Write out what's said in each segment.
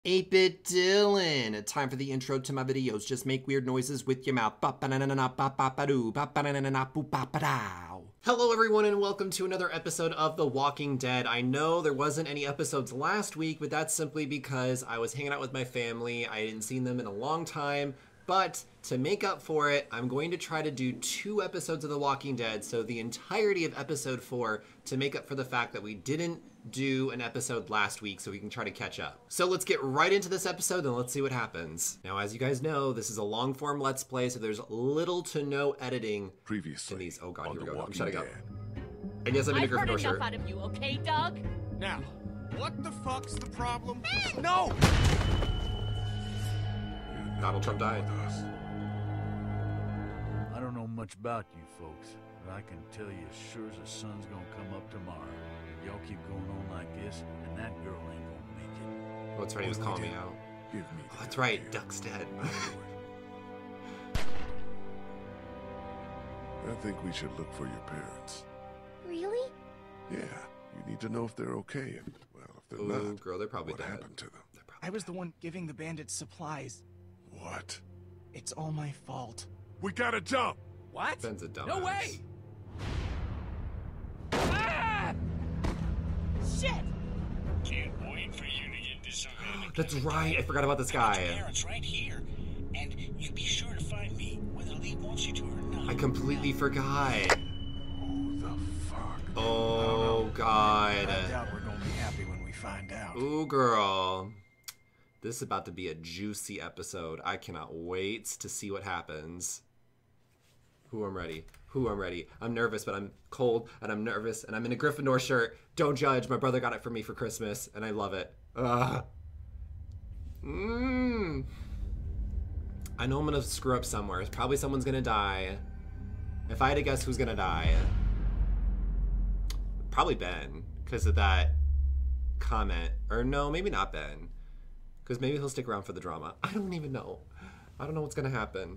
8-Bit Dylan. Time for the intro to my videos. Just make weird noises with your mouth. Hello everyone and welcome to another episode of The Walking Dead. I know there wasn't any episodes last week, but that's simply because I was hanging out with my family. I hadn't seen them in a long time. But to make up for it, I'm going to try to do 2 episodes of The Walking Dead, so the entirety of episode 4, to make up for the fact that we didn't do an episode last week, so we can try to catch up. So let's get right into this episode and let's see what happens. Now, as you guys know, this is a long form Let's Play, so there's little to no editing Previously in these. Oh god, here we go. I'm Walking shutting up. Dead. And yes, I'm in a I've heard Gryffindor enough shirt. out of you, okay, Doug? Now, what the fuck's the problem? No! Donald Trump died. With us. I don't know much about you folks, but I can tell you as sure as the sun's gonna come up tomorrow. Y'all keep going on like this, and that girl ain't gonna make it. Oh, that's right, he was calling me out. Give me Oh, the that's right, idea. Duck's dead. I think we should look for your parents. Really? Yeah, you need to know if they're okay, and, well, if they're Ooh, not, girl, they're probably what dead. happened to them? They're probably I was the one giving the bandits supplies. What? It's all my fault. We gotta jump! What? Ben's a dumbass. No way! Ah! Shit! Can't wait for you to get to Savannah. That's right, I forgot about this guy. Parents right here, and you be sure to find me whether Lee wants you to or not. I completely forgot. Who the fuck? Oh god. I doubt we're gonna be happy when we find out. Ooh, girl. This is about to be a juicy episode. I cannot wait to see what happens. Ooh, I'm ready. Ooh, I'm ready. I'm nervous, but I'm cold, and I'm nervous, and I'm in a Gryffindor shirt. Don't judge. My brother got it for me for Christmas, and I love it. Ugh. I know I'm gonna screw up somewhere. Probably someone's gonna die. If I had to guess who's gonna die, probably Ben, because of that comment. Or no, maybe not Ben. Because maybe he'll stick around for the drama. I don't even know. I don't know what's gonna happen.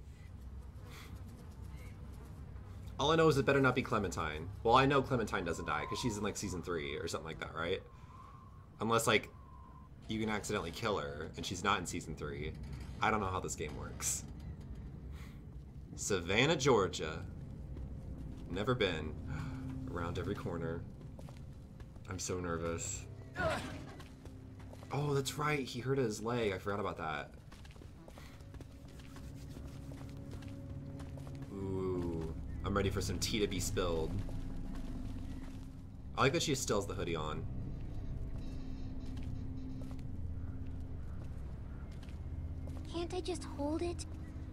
All I know is it better not be Clementine. Well, I know Clementine doesn't die because she's in like season 3 or something like that, right? Unless like you can accidentally kill her and she's not in season 3. I don't know how this game works. Savannah, Georgia. Never been. Around every corner. I'm so nervous. Oh, that's right. He hurt his leg. I forgot about that. Ooh. I'm ready for some tea to be spilled. I like that she still has the hoodie on. Can't I just hold it?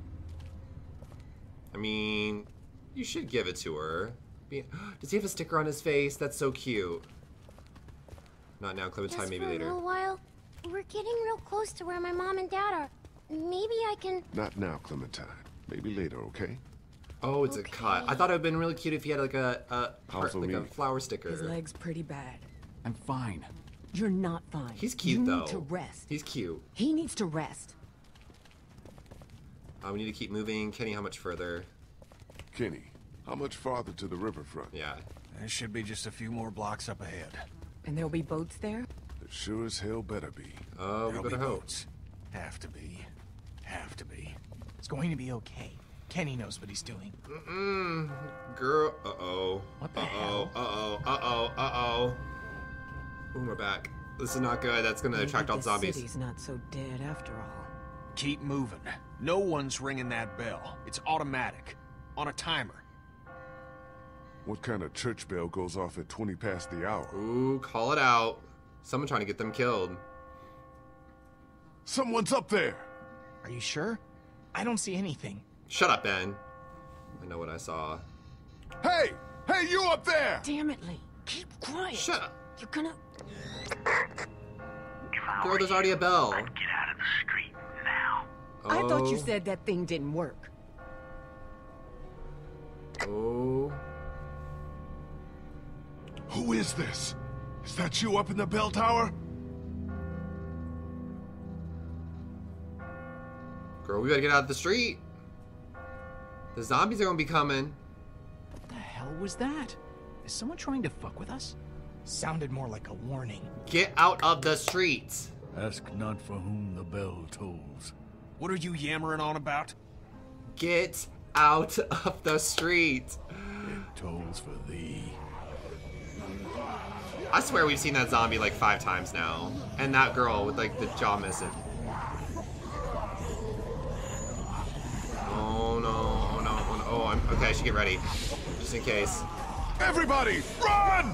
I mean, you should give it to her. Does he have a sticker on his face? That's so cute. Not now, Clementine, Just maybe for later. a little while. We're getting real close to where my mom and dad are. Maybe I can... Not now, Clementine. Maybe later, okay? Oh, it's a cut. I thought it would have been really cute if he had like How's the like a meeting? flower sticker. His leg's pretty bad. I'm fine. You're not fine. He's cute you though. need to rest. He's cute. He needs to rest. We need to keep moving. Kenny, how much further? Kenny, how much farther to the riverfront? Yeah. There should be just a few more blocks up ahead. And there'll be boats there? There sure as hell better be. Oh, we There'll better be hope. boats. Have to be. Have to be. It's going to be okay. Kenny knows what he's doing. Girl. Uh-oh. What the Uh-oh. hell? Uh-oh. Uh-oh. Uh-oh. Ooh, we're back. This is not good. That's gonna attract all the The zombies. city's not so dead after all. Keep moving. No one's ringing that bell. It's automatic. On a timer. What kind of church bell goes off at 20 past the hour? Ooh, call it out. Someone trying to get them killed. Someone's up there! Are you sure? I don't see anything. Shut up, Ben. I know what I saw. Hey! Hey, you up there! Damn it, Lee. Keep quiet. Shut up. You're gonna... Girl, there's already a bell. Get out of the street now. I thought you Oh. said that thing didn't work. Oh. Who is this? Is that you up in the bell tower? Girl, we gotta get out of the street. The zombies are gonna be coming. What the hell was that? Is someone trying to fuck with us? Sounded more like a warning. Get out of the streets. Ask not for whom the bell tolls. What are you yammering on about? Get out of the street. It tolls for thee. I swear we've seen that zombie like 5 times now. And that girl with like the jaw missing. Oh no, oh no, oh no. Oh, okay, I should get ready. Just in case. Everybody, run!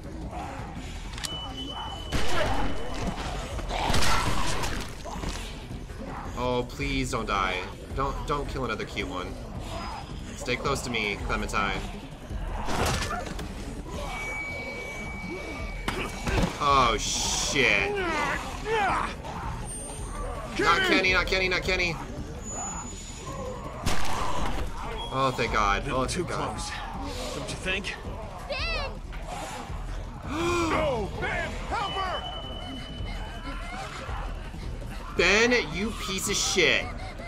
Oh, please don't die. Don't kill another cute one. Stay close to me, Clementine. Oh shit. Not Kenny, not Kenny, not Kenny. Oh, thank God. Oh, Too thank God. close. Don't you think? Ben! Go, Ben, help her! Ben, you piece of shit.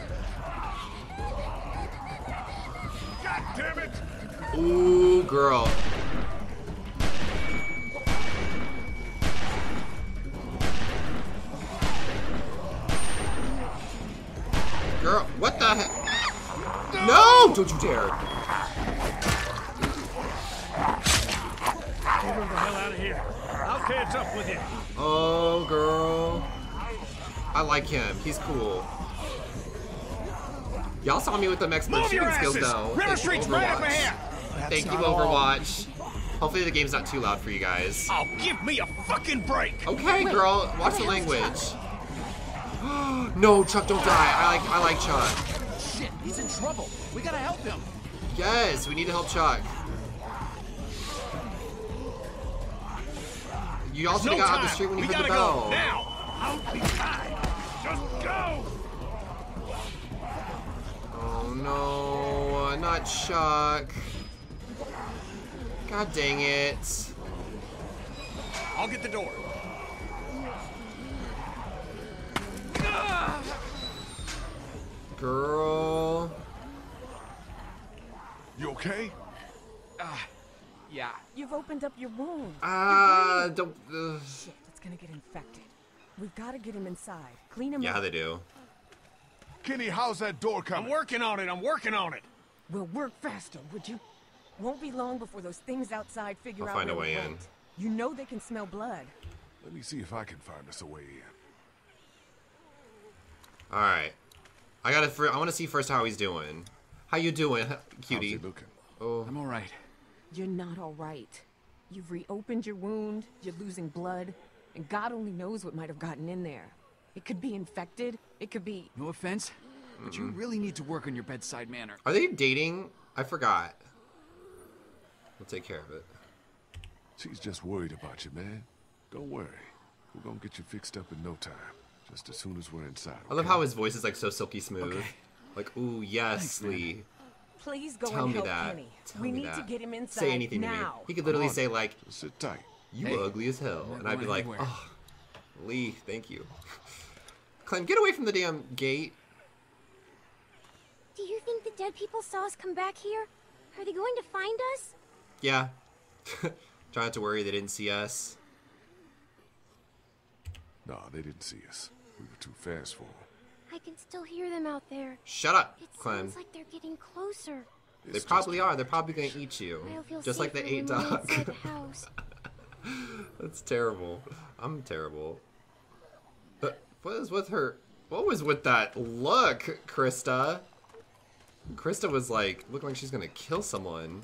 God damn it! Ooh, girl. Girl, what the heck? No! Don't you dare. Get her the hell out of here. I'll catch up with you. Oh, girl. I like him. He's cool. Y'all saw me with them expert Move your shooting skills, asses! though. River Thank you, Street's right up Overwatch. ahead! Thank you, not all. Overwatch. Hopefully the game's not too loud for you guys. Oh, give me a fucking break! Okay, girl. Watch the language. No, Chuck, don't die. I like Chuck. Shit, he's in trouble. We gotta help him. Yes, we need to help Chuck. You all should have got out the street when you we heard the gotta bell. go now. I'll be fine. Just go. Oh no, not Chuck. God dang it. I'll get the door. Girl. You okay? Yeah. You've opened up your wound. Don't. Shit, it's gonna get infected. We've gotta get him inside. Clean him Yeah, up. they do. Kenny, how's that door I'm coming? working on it. I'm working on it. We'll work faster, would you? Won't be long before those things outside figure I'll out find a where way we in. went. You know they can smell blood. Let me see if I can find us a way in. All right. I want to see first how he's doing. How you doing, How's cutie? he looking? Oh, I'm all right. You're not all right. You've reopened your wound, you're losing blood, and God only knows what might have gotten in there. It could be infected, it could be... No offense, but you really need to work on your bedside manner. are they dating? I forgot. We'll take care of it. She's just worried about you, man. Don't worry. We're gonna get you fixed up in no time. Just as soon as we're inside. I love okay? how his voice is like so silky smooth. Okay. Like, ooh, yes, Thanks, man. Lee. Please go Tell and me help that. Kenny. Tell We me need that. to get him inside Say anything now. to me. He could literally on. say like, Just sit tight. "You Hey, ugly as hell," I'm and not I'd be going like, anywhere. "Oh, Lee, thank you." Clem, get away from the damn gate. Do you think the dead people saw us come back here? Are they going to find us? Yeah. Try not to worry. They didn't see us. No, they didn't see us. We were too fast for them. I can still hear them out there. Shut up, It Clem. sounds like they're getting closer. They probably are. They're probably gonna eat you, I'll feel just like the safer 8 when we're dog. inside the house. That's terrible. I'm terrible. But what is with her? What was with that look, Krista? Krista was like, looking like she's gonna kill someone.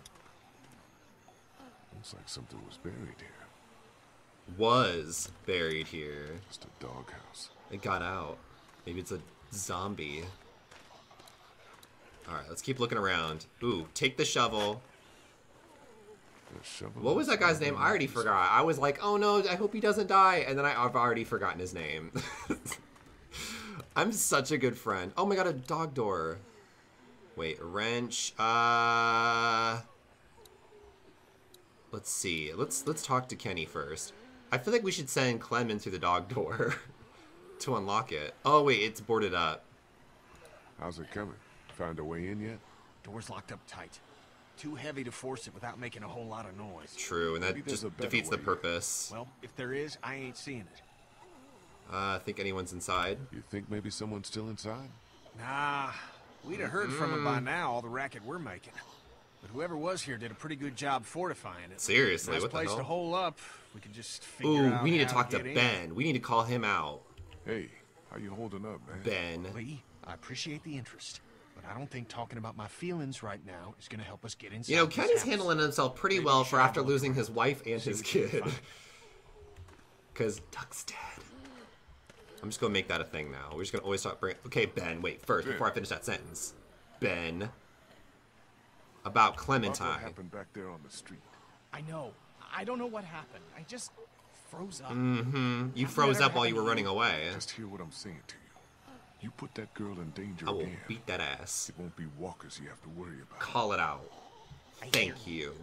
Looks like something was buried here. Was buried here. Just a doghouse. It got out. Maybe it's a zombie. Alright, let's keep looking around. Ooh, take the shovel. A shovel What was that guy's and name? I already forgot. I was like, oh no, I hope he doesn't die. And then I've already forgotten his name. I'm such a good friend. Oh my god, a dog door. Wait, a wrench. Let's see. Let's talk to Kenny first. I feel like we should send Clem in through the dog door to unlock it. Oh wait, it's boarded up. How's it coming? Found a way in yet? Door's locked up tight. Too heavy to force it without making a whole lot of noise. True, and Maybe that there's just a better defeats the way. purpose. Well, if there is, I ain't seeing it. I think anyone's inside. You think maybe someone's still inside? Nah, we'd have heard from him by now, all the racket we're making. But whoever was here did a pretty good job fortifying it. Seriously, Nice what the place hell? to hole up. We could just figure Ooh, out we need to how talk to get in. Ben. We need to call him out. Hey, how you holding up, man? Ben. Lee, I appreciate the interest, but I don't think talking about my feelings right now is going to help us get inside. You know, this Kenny's house. handling himself pretty Maybe well we for should have after a look losing around. his wife and See his what we can kid. find. Because Duck's dead. I'm just gonna make that a thing now. We're just gonna always talk. Okay, Ben. Wait, first before I finish that sentence, Ben. About About what Clementine. happened back there on the street? I know. I don't know what happened. I just froze up. Mm-hmm. You Nothing froze ever up while you happened were to running you. away. Just hear what I'm saying to you. You put that girl in danger I will again. beat that ass. It won't be walkers you have to worry about. Call it out. Thank you.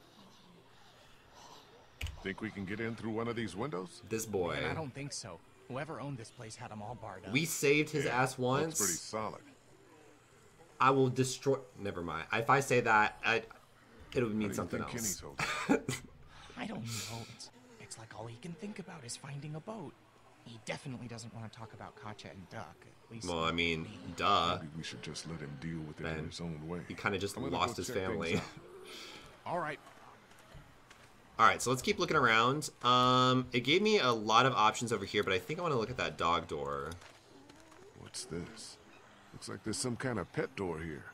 Think we can get in through one of these windows? This boy. Man, I don't think so. Whoever owned this place had them all barred up. We saved his ass Looks once. pretty solid. I will destroy. Never mind. If I say that, it would mean How do you something think else. Kenny's holding? I don't know. It's like all he can think about is finding a boat. He definitely doesn't want to talk about Katya and Duck. At least. Well, I mean, duh. Maybe we should just let him deal with it in Ben, his own way. He kind of just I'm gonna lost go his check things family. out. All right. All right, so let's keep looking around. It gave me a lot of options over here, but I think I want to look at that dog door. What's this? Looks like there's some kind of pet door here.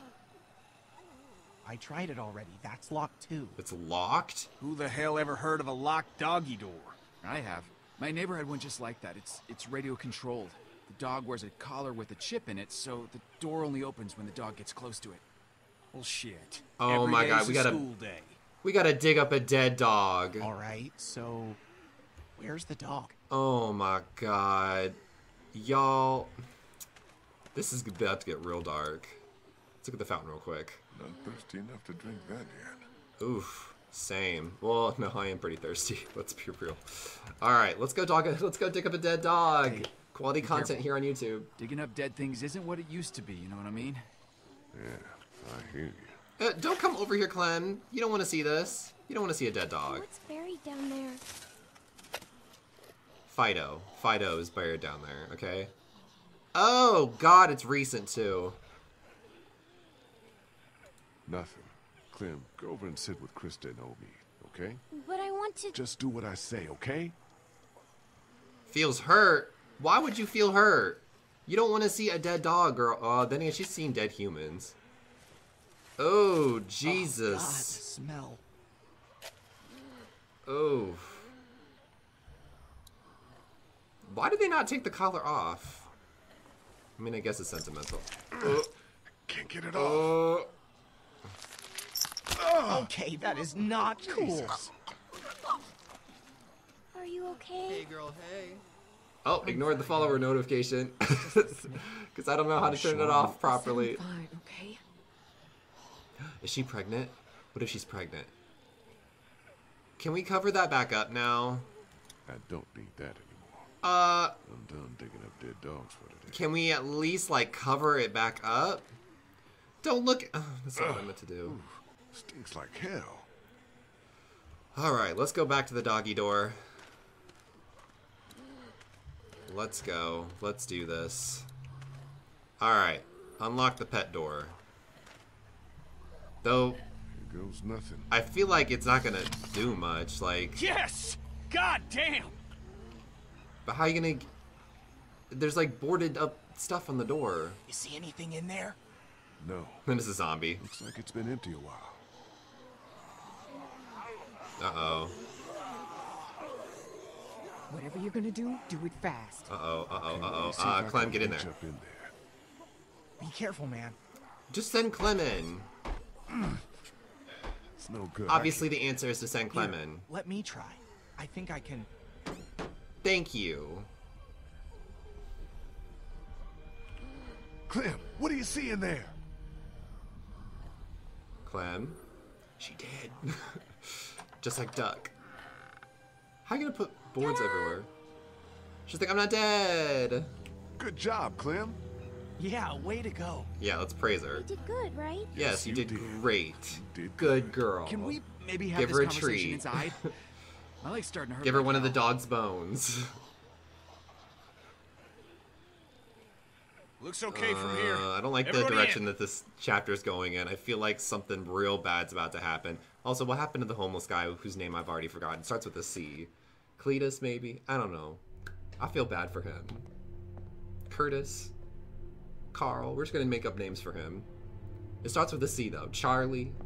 I tried it already. That's locked too. It's locked? Who the hell ever heard of a locked doggy door? I have. My neighbor had one just like that. It's radio controlled. The dog wears a collar with a chip in it, so the door only opens when the dog gets close to it. Well, shit. Oh Every my day's God, a we gotta- school day. We gotta dig up a dead dog. All right. So, where's the dog? Oh my God. Y'all. This is about to get real dark. Let's look at the fountain real quick. Not thirsty enough to drink that yet. Oof. Same. Well, no, I am pretty thirsty. Let's be real. All right, let's go dig up a dead dog. Hey, Quality be content careful. here on YouTube. Digging up dead things isn't what it used to be, you know what I mean? Yeah, I hear you. Don't come over here, Clem. You don't want to see this. You don't want to see a dead dog. What's buried down there? Fido. Fido is buried down there, okay? Oh, God, it's recent, too. Nothing. Clem, go over and sit with Krista and Obi, okay? But I want to... Just do what I say, okay? Feels hurt? Why would you feel hurt? You don't want to see a dead dog, girl. Oh, then again, she's seen dead humans. Oh, Jesus. God, the smell. Oh. Why did they not take the collar off? I mean, I guess it's sentimental. Can't get it off. Okay, that is not cool. Are you okay? girl, hey. Oh, ignored the follower notification. Because I don't know how to turn it off properly. Fine, okay? Is she pregnant? What if she's pregnant? Can we cover that back up now? I don't need that anymore. Uh, I'm done digging up dead dogs for today. can we at least, like, cover it back up? Don't look... Oh, that's not what I meant to do. Stinks like hell. Alright, let's go back to the doggy door. Let's go. Let's do this. Alright, unlock the pet door. Though, Here goes nothing. I feel like it's not gonna do much, like... Yes! God damn! But how you gonna... There's, like, boarded up stuff on the door. You see anything in there? No. Then it's a zombie. Looks like it's been empty a while. Uh-oh. Whatever you're gonna do, do it fast. Uh-oh, uh-oh, Let me uh-oh. see if I Clem, can get in there. reach up in there. Be careful, man. Just send Clem in. It's no good. Obviously, the answer is to send Clem Here, in. let me try. I think I can. Thank you. Clem, what do you see in there? Clem. She did. Just like Duck. How you gonna put boards everywhere? She's like, I'm not dead. Good job, Clem. Yeah, way to go. Yeah, let's praise her. You did good, right? Yes, you you did did. great. You did Good girl. Can we maybe have Give this her a conversation treat. inside? My leg's starting to hurt. Give her like one of the hell. dog's bones. Looks okay from here. I don't like Everybody the direction in. that this chapter is going in. I feel like something real bad's about to happen. Also, what happened to the homeless guy whose name I've already forgotten? It starts with a C. Cletus, maybe? I don't know. I feel bad for him. Curtis. Carl. We're just going to make up names for him. It starts with a C, though. Charlie.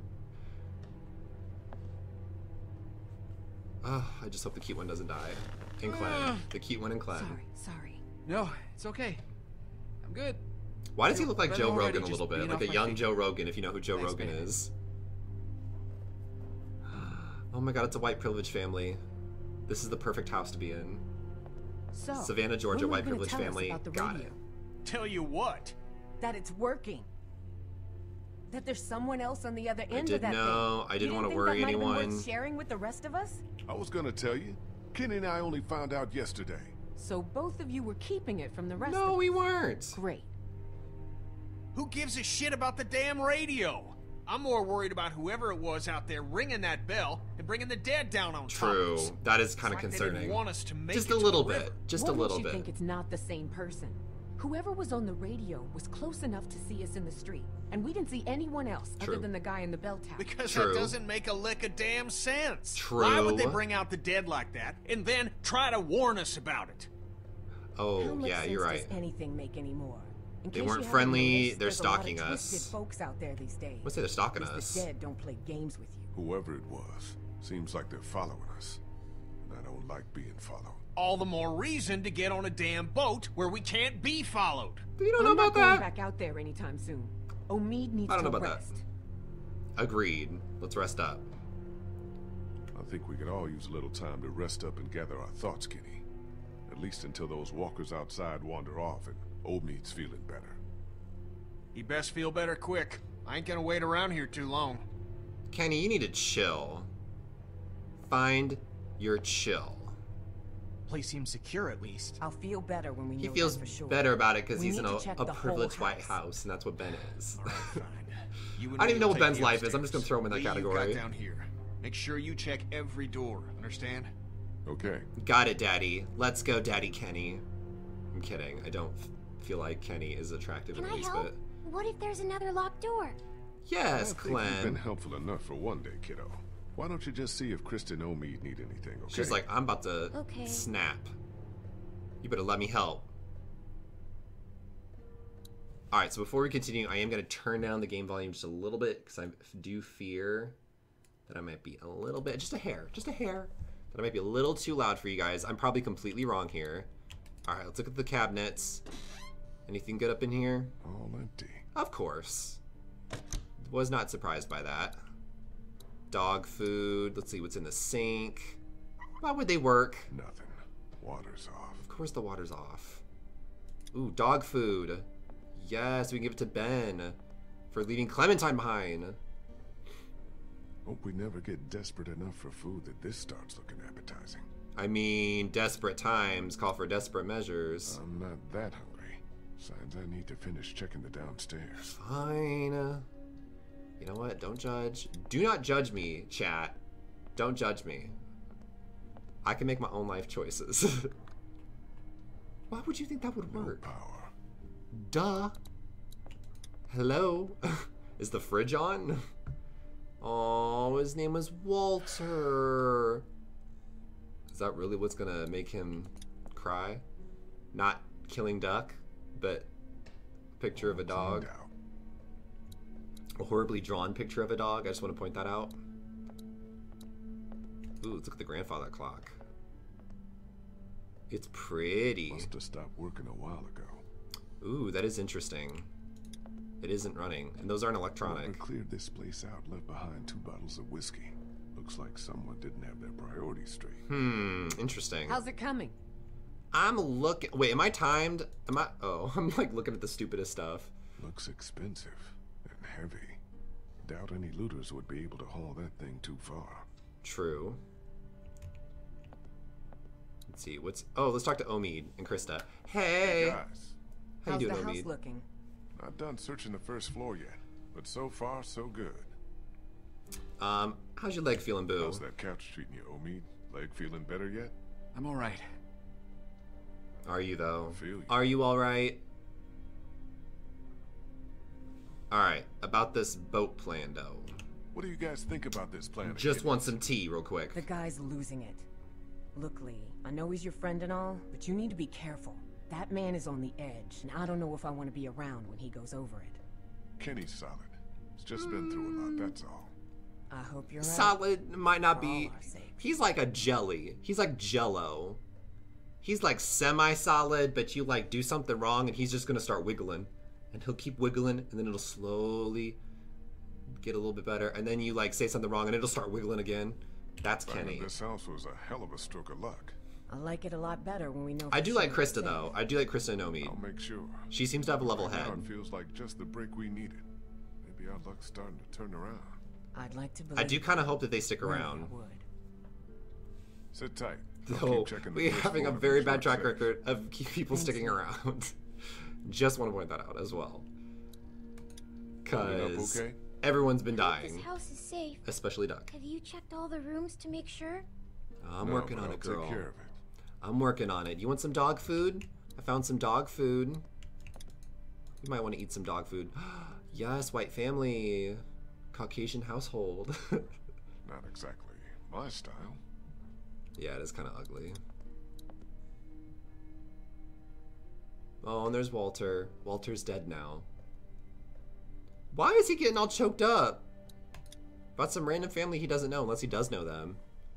I just hope the cute one doesn't die. And Clem. The cute one and Clem. Sorry. No, it's okay. I'm good. Why does he look like Better Joe already, Rogan a just little bit? being Like off a my young feet. Joe Rogan, if you know who Joe Thanks, Rogan baby. is. Oh my god, it's a white privilege family. This is the perfect house to be in. So, Savannah, Georgia, when are white you gonna privilege tell us family. about the Got radio? it. Tell you what. That it's working. That there's someone else on the other end didn't of that know. thing. I didn't You wanna think worry that might have been anyone. worth sharing with the rest of us? I was gonna tell you. Kenny and I only found out yesterday. So both of you were keeping it from the rest of No, us. we weren't. Great. Who gives a shit about the damn radio? I'm more worried about whoever it was out there ringing that bell and bringing the dead down on top of True. us. That is kind of It's like they didn't concerning. want us to make Just it a to little the bit. river. Just What a little makes you bit. think it's not the same person? Whoever was on the radio was close enough to see us in the street, and we didn't see anyone else True. other than the guy in the bell tower. Because True. that doesn't make a lick of damn sense. True. Why would they bring out the dead like that and then try to warn us about it? How Oh, much yeah, sense you're right. does anything make anymore? In They case weren't you haven't friendly, noticed, they're there's a lot of stalking us. twisted folks out there these days. Let's say they're stalking At least us. the dead don't play games with you. Whoever it was, seems like they're following us. And I don't like being followed. All the more reason to get on a damn boat where we can't be followed. You don't know I'm not about going that? back out there anytime soon. Omid needs I don't to know about that. rest. Agreed. Let's rest up. I think we could all use a little time to rest up and gather our thoughts, Kenny. At least until those walkers outside wander off and Omid's feeling better. You best feel better quick. I ain't gonna wait around here too long. Kenny, you need to chill. Find your chill. Place seems secure at least. I'll feel better when we know He that feels for sure. better about it because We he's need in to check a the whole privileged white house. house, and that's what Ben is. All right, fine. You and I don't me even know will what take Ben's the life is. I'm just gonna upstairs. throw him in that Lee, you've category. got down here. Make sure you check every door. Understand? Okay. Got it, Daddy. Let's go, Daddy Kenny. I'm kidding. I don't feel like Kenny is attractive Can in I the least help? bit. What if there's another locked door? Yes, I think you've been Clem. helpful enough for one day, kiddo. Why don't you just see if Kristen and Omid need anything, okay? She's like, I'm about to Okay. snap. You better let me help. Alright, so before we continue, I am going to turn down the game volume just a little bit because I do fear that I might be a little bit, just a hair, that I might be a little too loud for you guys. I'm probably completely wrong here. Alright, let's look at the cabinets. Anything good up in here? all empty. Of course. Was not surprised by that. Dog food. Let's see what's in the sink. Why would they work? Nothing. Water's off. Of course the water's off. Ooh, dog food. Yes, we can give it to Ben for leaving Clementine behind. Hope we never get desperate enough for food that this starts looking appetizing. I mean, desperate times call for desperate measures. I'm not that hungry. Signs I need to finish checking the downstairs. Fine. You know what? Don't judge. Do not judge me, chat. Don't judge me. I can make my own life choices. Why would you think that would No work? power. Duh. Hello? Is the fridge on? Oh, his name was Walter. Is that really what's gonna make him cry? Not killing Duck, but picture of a dog. Find out. A horribly drawn picture of a dog. I just want to point that out. Ooh, let's look at the grandfather clock. It's pretty. Must have stopped working a while ago. Ooh, that is interesting. It isn't running, and those aren't Whoever electronic. cleared this place out left behind 2 bottles of whiskey. Looks like someone didn't have their priorities straight. Interesting. How's it coming? I'm looking. Wait, am I timed? Am I? Oh, I'm like looking at the stupidest stuff. Looks expensive and heavy. Doubt any looters would be able to haul that thing too far. True. Let's see. What's? Oh, let's talk to Omid and Krista. Hey. Guys, How How's you the doing, house Omid? looking? not done searching the first floor yet, but so far so good. How's your leg feeling, Boo? How's that couch treating you, Omid? Leg feeling better yet? I'm all right. Are you though? I feel you. Are you all right? Alright, about this boat plan, though. What do you guys think about this plan? Just want some tea, real quick. The guy's losing it. Look, Lee, I know he's your friend and all, but you need to be careful. That man is on the edge, and I don't know if I want to be around when he goes over it. Kenny's solid. He's just been through a lot, that's all. I hope you're right. Solid might not For be. all our sakes. He's like a jelly. He's like Jello. He's like semi-solid, but you like do something wrong, and he's just gonna start wiggling, and he'll keep wiggling, and then it'll slowly get a little bit better, and then you like say something wrong, and it'll start wiggling again. That's Kenny. This house was a hell of a stroke of luck. I like it a lot better when we know. I do for like sure Krista though. I do like Krista Nomi. I'll make sure. She seems to have a level Right now head. it feels like just the break we needed. Maybe our luck's starting to turn around. I'd like to believe. I do kind of hope that they stick around. I would. Sit tight. I'll Though keep checking the we're first having a floor to very make sure bad it's track safe. record of people sticking around. Just want to point that out as well. Holding up Because okay? everyone's been This dying, house is safe. especially Duck. Have you checked all the rooms to make sure? I'm No, working but on I'll it, girl. Take care of it. I'm working on it. You want some dog food? I found some dog food. You might want to eat some dog food. Yes, white family. Caucasian household. Not exactly my style. Yeah, it is kind of ugly. Oh, and there's Walter. Walter's dead now. Why is he getting all choked up? About some random family he doesn't know, unless he does know them.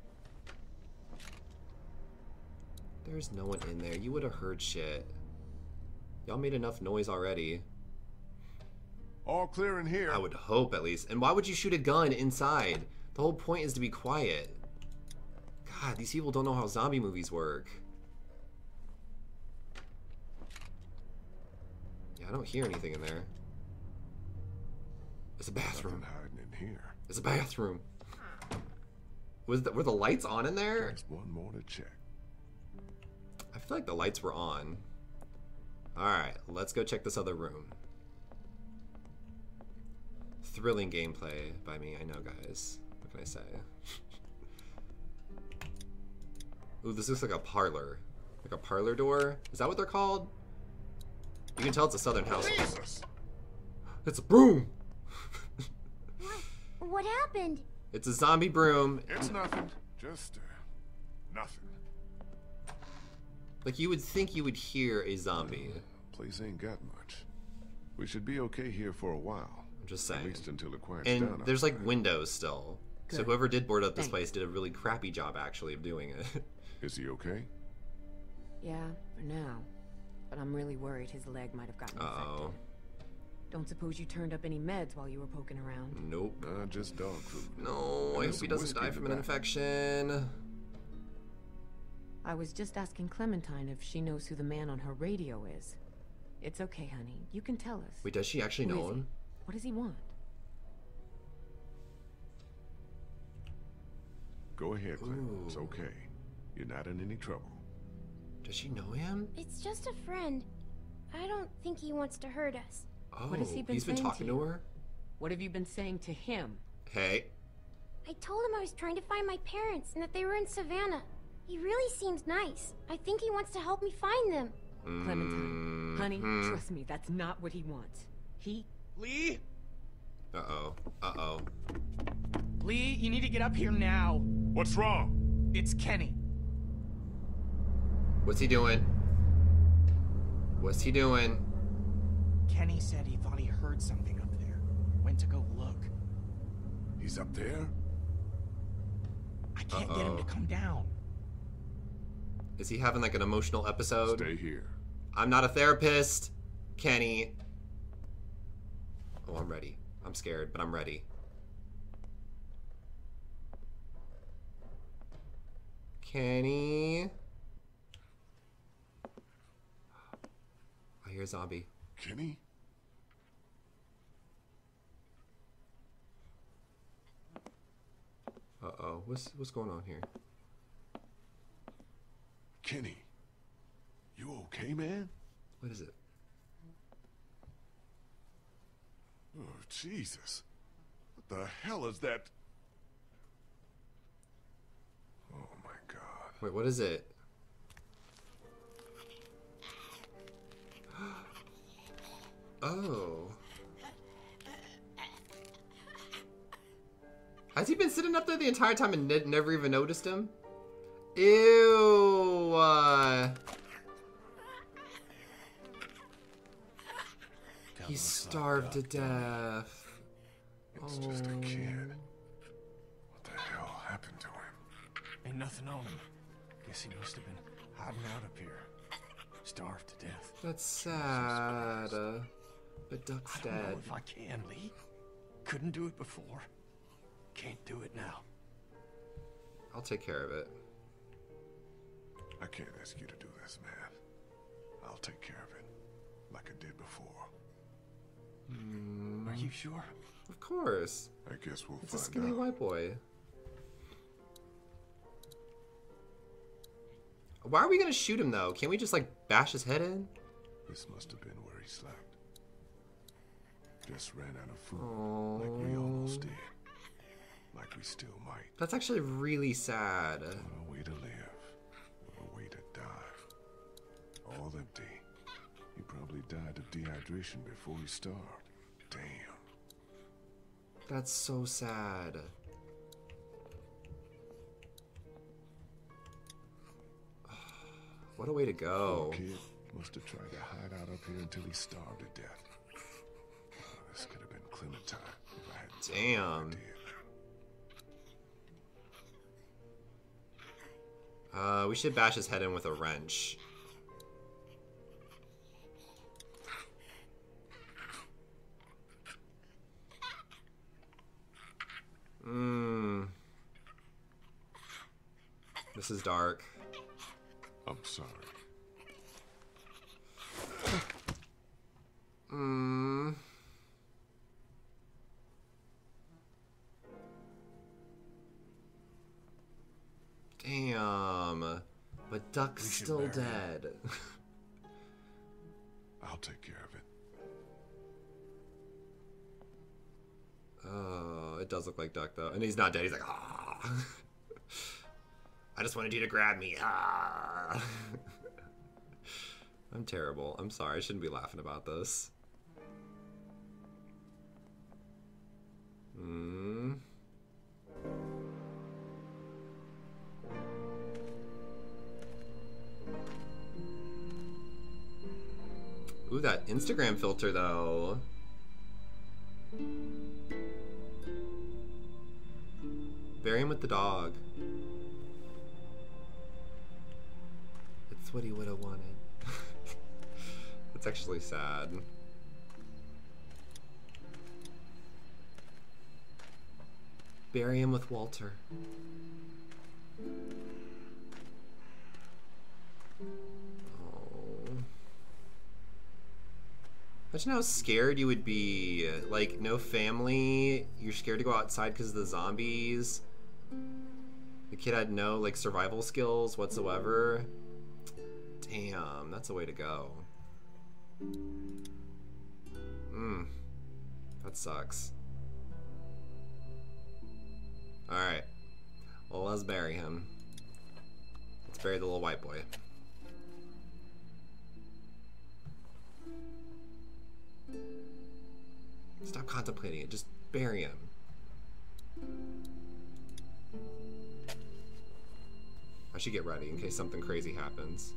There's no one in there. You would have heard shit. Y'all made enough noise already. All clear in here. I would hope, at least. And why would you shoot a gun inside? The whole point is to be quiet. God, these people don't know how zombie movies work. Yeah, I don't hear anything in there. It's a bathroom. Nothing hiding in here. It's a bathroom. Were the lights on in there? Just one more to check. I feel like the lights were on. Alright, let's go check this other room. Thrilling gameplay by me, I know, guys. What can I say? Ooh, this looks like a parlor. Like a parlor door? Is that what they're called? You can tell it's a southern house. Jesus! It's a broom! What happened? It's a zombie broom. It's nothing. Just nothing. Like, you would think you would hear a zombie. Place ain't got much. We should be okay here for a while. I'm just At saying. least until it quiets And down. there's like outside. windows still. So Good. whoever did board up this Thanks. place did a really crappy job, actually, of doing it. Is he okay? Yeah, for now. But I'm really worried his leg might have gotten Uh-oh. infected. Don't suppose you turned up any meds while you were poking around? Nope. Nah, just dog food. No, I There's hope he some doesn't whiskey die in from the an back. infection. I was just asking Clementine if she knows who the man on her radio is. It's okay, honey. You can tell us. Wait, does she actually Who know is he? him? What does he want? Go ahead, Clint. It's Ooh. okay. You're not in any trouble. Does she know him? It's just a friend. I don't think he wants to hurt us. Oh, What has he been he's been saying talking to to you? her? What have you been saying to him? Hey. I told him I was trying to find my parents and that they were in Savannah. He really seems nice. I think he wants to help me find them. Clementine. Honey, Mhm. trust me, that's not what he wants. He... Lee? Uh-oh. Uh-oh. Lee, you need to get up here now. What's wrong? It's Kenny. What's he doing? What's he doing? Kenny said he thought he heard something up there. Went to go look. He's up there? I can't get him to Uh-oh. come down. Is he having like an emotional episode? Stay here. I'm not a therapist, Kenny. Oh, I'm ready. I'm scared, but I'm ready. Kenny. I hear a zombie. Kenny? Uh-oh. What's going on here? Kenny? You okay, man? What is it? Oh, Jesus. What the hell is that? Oh, my God. Wait, what is it? Oh. Has he been sitting up there the entire time and never even noticed him? Ew. He's starved to death. It's just a kid. What the hell happened to him? Ain't nothing on him. Guess he must have been hiding out up here. Starved to death. That's sad. But Duck's I don't know dead. if I can, Lee. Couldn't do it before. Can't do it now. I'll take care of it. I can't ask you to do this, man. I'll take care of it. Like I did before. Are you sure? Of course. I guess we'll It's a find skinny out. white boy. Why are we gonna shoot him though? Can't we just like bash his head in? This must have been where he slept. Just ran out of food, like we almost did. Like we still might. That's actually really sad. What a way to live. What a way to die. All empty. He probably died of dehydration before he starved. Damn. That's so sad. What a way to go. Poor kid must have tried to hide out up here until he starved to death. Oh, this could have been Clementine if I hadn't done Damn. what I did. We should bash his head in with a wrench. This is dark. I'm sorry. Damn. But Duck's still bury him. dead. I'll take care of it. Oh, it does look like Duck though. And he's not dead. He's like, ah. I just wanted you to grab me. Ah. I'm terrible. I'm sorry. I shouldn't be laughing about this. Ooh, that Instagram filter though. Bury him with the dog. It's what he would have wanted. That's actually sad. Bury him with Walter. Oh. Imagine how scared you would be. Like, no family. You're scared to go outside because of the zombies. The kid had no, like, survival skills whatsoever. Damn, that's a way to go. That sucks. Alright. Well, let's bury him. Let's bury the little white boy. Stop contemplating it. Just bury him. I should get ready in case something crazy happens.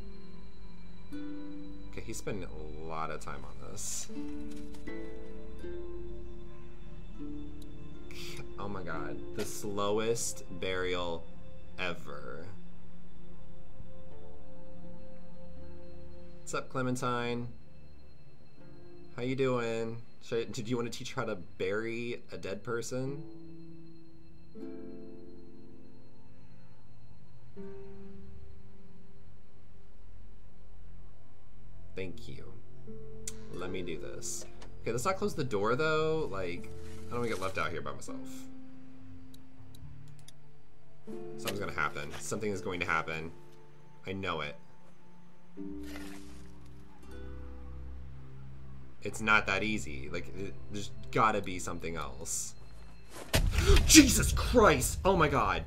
Okay, he's spending a lot of time on this. Oh my god. The slowest burial ever. What's up, Clementine? How you doing? Did you want to teach her how to bury a dead person? Thank you. Let me do this. Okay, let's not close the door though. Like, I don't want to get left out here by myself. Something's gonna happen. Something is going to happen. I know it. It's not that easy. Like, there's gotta be something else. Jesus Christ! Oh my god.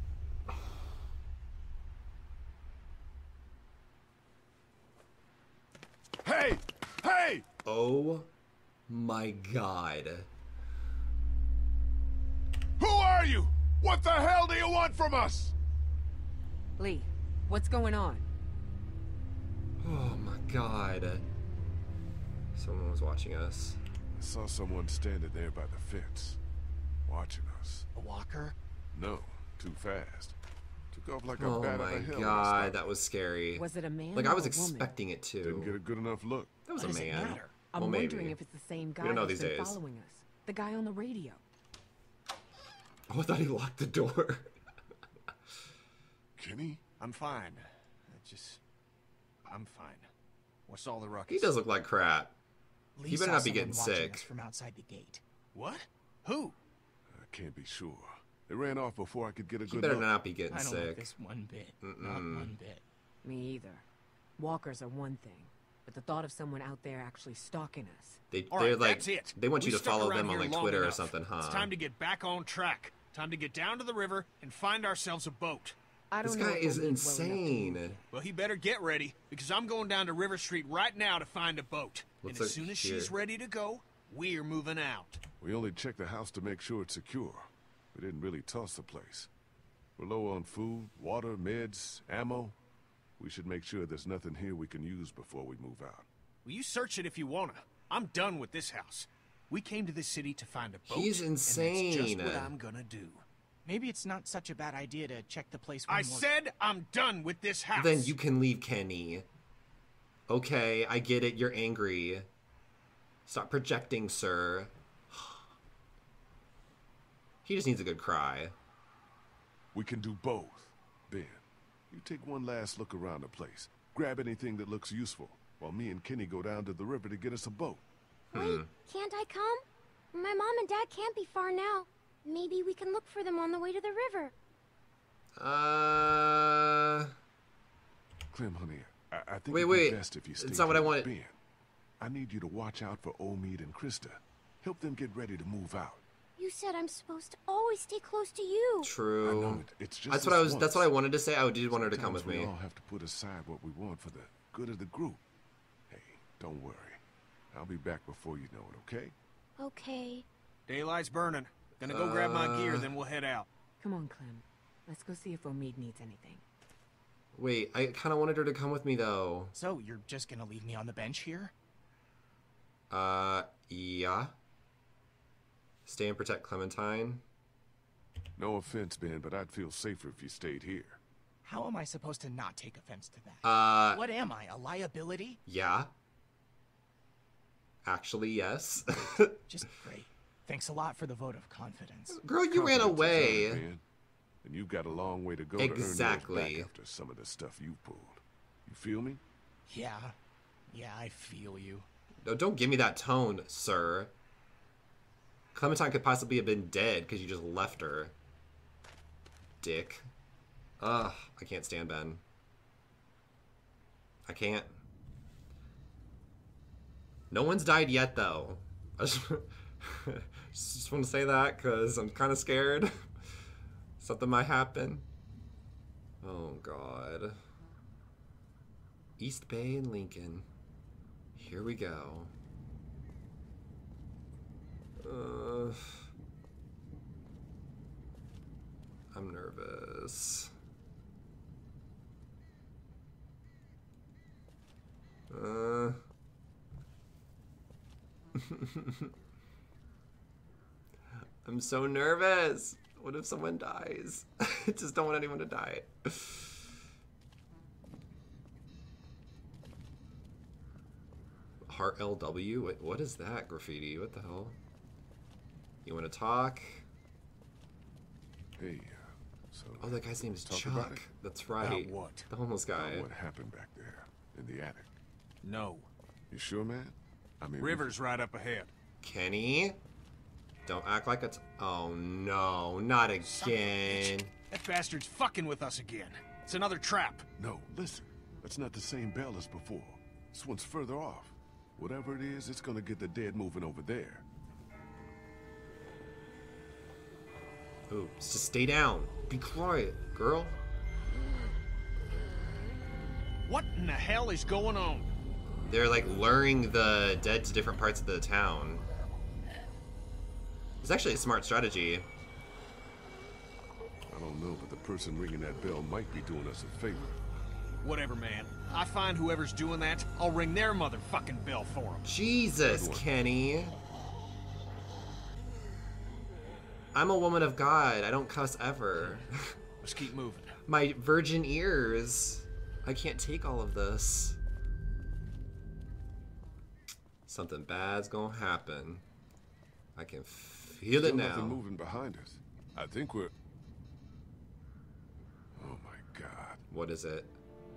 Hey! Hey! Oh my god. Who are are you? What the hell do you want from us? Lee, what's going on? Oh my god. Someone was watching us. I saw someone standing there by the fence, watching us. A walker? No, too fast. Took off like a Oh bat out my of hell. god, that was scary. Was it a man Like, or I was a woman? expecting it to. Didn't get a good enough look. That was What a does it man. matter? I'm Well, wondering maybe. if it's the same guy don't know that's these been days. following us. The guy on the radio. Oh, I thought he locked the door. Kenny? I'm fine. I'm fine. What's all the ruckus? He does look like crap. Lee He better saw not be someone getting watching sick. us from outside the gate. What? Who? I can't be sure. They ran off before I could get a He good better look. not be getting I don't like sick. this one bit. Not one bit. Me either. Walkers are one thing, but the thought of someone out there actually stalking us. All They're right, like, that's it. they want We you to stuck follow around them on here like long Twitter or enough. something, huh? It's time to get back on track. Time to get down to the river and find ourselves a boat. I don't This know guy if is we'll need well enough to move. insane. Well, he better get ready, because I'm going down to River Street right now to find a boat. Let's and as look soon as here. she's ready to go, we're moving out. We only checked the house to make sure it's secure. We didn't really toss the place. We're low on food, water, meds, ammo. We should make sure there's nothing here we can use before we move out. Well, you search it if you wanna. I'm done with this house. We came to this city to find a boat. He's And that's insane. just what I'm gonna do. Maybe it's not such a bad idea to check the place one I more said I'm done with this house. Then you can leave, Kenny. Okay, I get it. You're angry. Stop projecting, sir. He just needs a good cry. We can do both. Ben, you take one last look around the place. Grab anything that looks useful, while me and Kenny go down to the river to get us a boat. Wait, can't I come? My mom and dad can't be far now. Maybe we can look for them on the way to the river. Clem, honey, I think Wait, it'd wait. be best if you stay It's not what I here with wanted. Ben. I need you to watch out for Omid and Krista. Help them get ready to move out. You said I'm supposed to always stay close to you. I True. know it's just That's this what I was. That's what I once. wanted to say. I did want her to come with Sometimes me. We all have to put aside what we want for the good of the group. Hey, don't worry. I'll be back before you know it, okay? Okay. Daylight's burning. Gonna go grab my gear, then we'll head out. Come on, Clem. Let's go see if Omid needs anything. Wait, I kind of wanted her to come with me though. So, you're just gonna leave me on the bench here? Yeah. Stay and protect Clementine. No offense, Ben, but I'd feel safer if you stayed here. How am I supposed to not take offense to that? What am I, a liability? Yeah. Actually, yes. Just great. Thanks a lot for the vote of confidence. Girl, you ran Confidence is away. earned, Ben, and you've got a long way to go Exactly. to earn yours back after some of the stuff you've pulled. You feel me? Yeah, I feel you. No, don't give me that tone, sir. Clementine could possibly have been dead because you just left her. Dick. Ugh, I can't stand Ben. I can't. No one's died yet, though. I just want to say that because I'm kind of scared. Something might happen. Oh, God. East Bay and Lincoln. Here we go. I'm nervous. I'm so nervous. What if someone dies? I just don't want anyone to die. Heart LW? Wait, what is that graffiti? What the hell? You want to talk? Hey, so... Oh, that guy's name is talk about Chuck. it? That's right. About what? The homeless guy. What happened back there in the attic? No. You sure, man? I mean, River's right up ahead. Kenny? Don't act like it's... Oh, no. Not Son of a again. bitch. That bastard's fucking with us again. It's another trap. No, listen. That's not the same bell as before. This one's further off. Whatever it is, it's gonna get the dead moving over there. Ooh, just stay down. Be quiet, girl. What in the hell is going on? They're like luring the dead to different parts of the town. It's actually a smart strategy. I don't know, but the person ringing that bell might be doing us a favor. Whatever, man. I find whoever's doing that, I'll ring their motherfucking bell for them. Jesus, Kenny. I'm a woman of God. I don't cuss ever. Let's keep moving. My virgin ears. I can't take all of this. Something bad's gonna happen. I can feel it now. Nothing moving behind us. I think we're... Oh my God. What is it?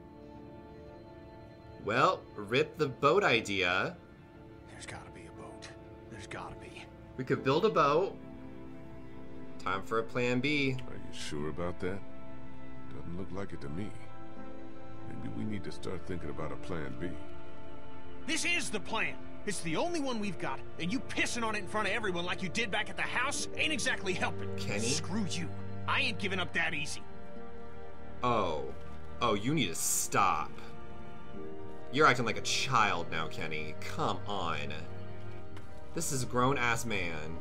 Well, rip the boat idea. There's gotta be a boat. There's gotta be. We could build a boat. Time for a plan B. Are you sure about that? Doesn't look like it to me. Maybe we need to start thinking about a plan B. This is the plan. It's the only one we've got, and you pissing on it in front of everyone like you did back at the house ain't exactly helping. Kenny? Screw you. I ain't giving up that easy. Oh. Oh, you need to stop. You're acting like a child now, Kenny. Come on. This is a grown-ass man.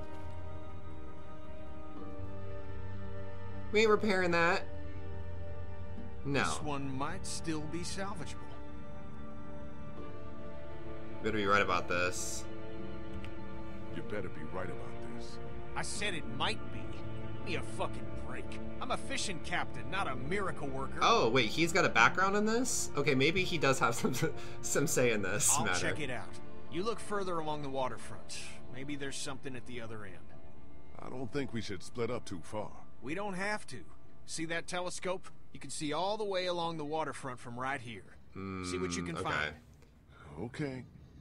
We ain't repairing that. No. This one might still be salvageable. Better be right about this. You better be right about this. I said it might be. Give me a fucking break. I'm a fishing captain, not a miracle worker. Oh, wait, he's got a background in this? Okay, maybe he does have some say in this I'll matter. check it out. You look further along the waterfront. Maybe there's something at the other end. I don't think we should split up too far. We don't have to. See that telescope? You can see all the way along the waterfront from right here. See what you can find. Okay.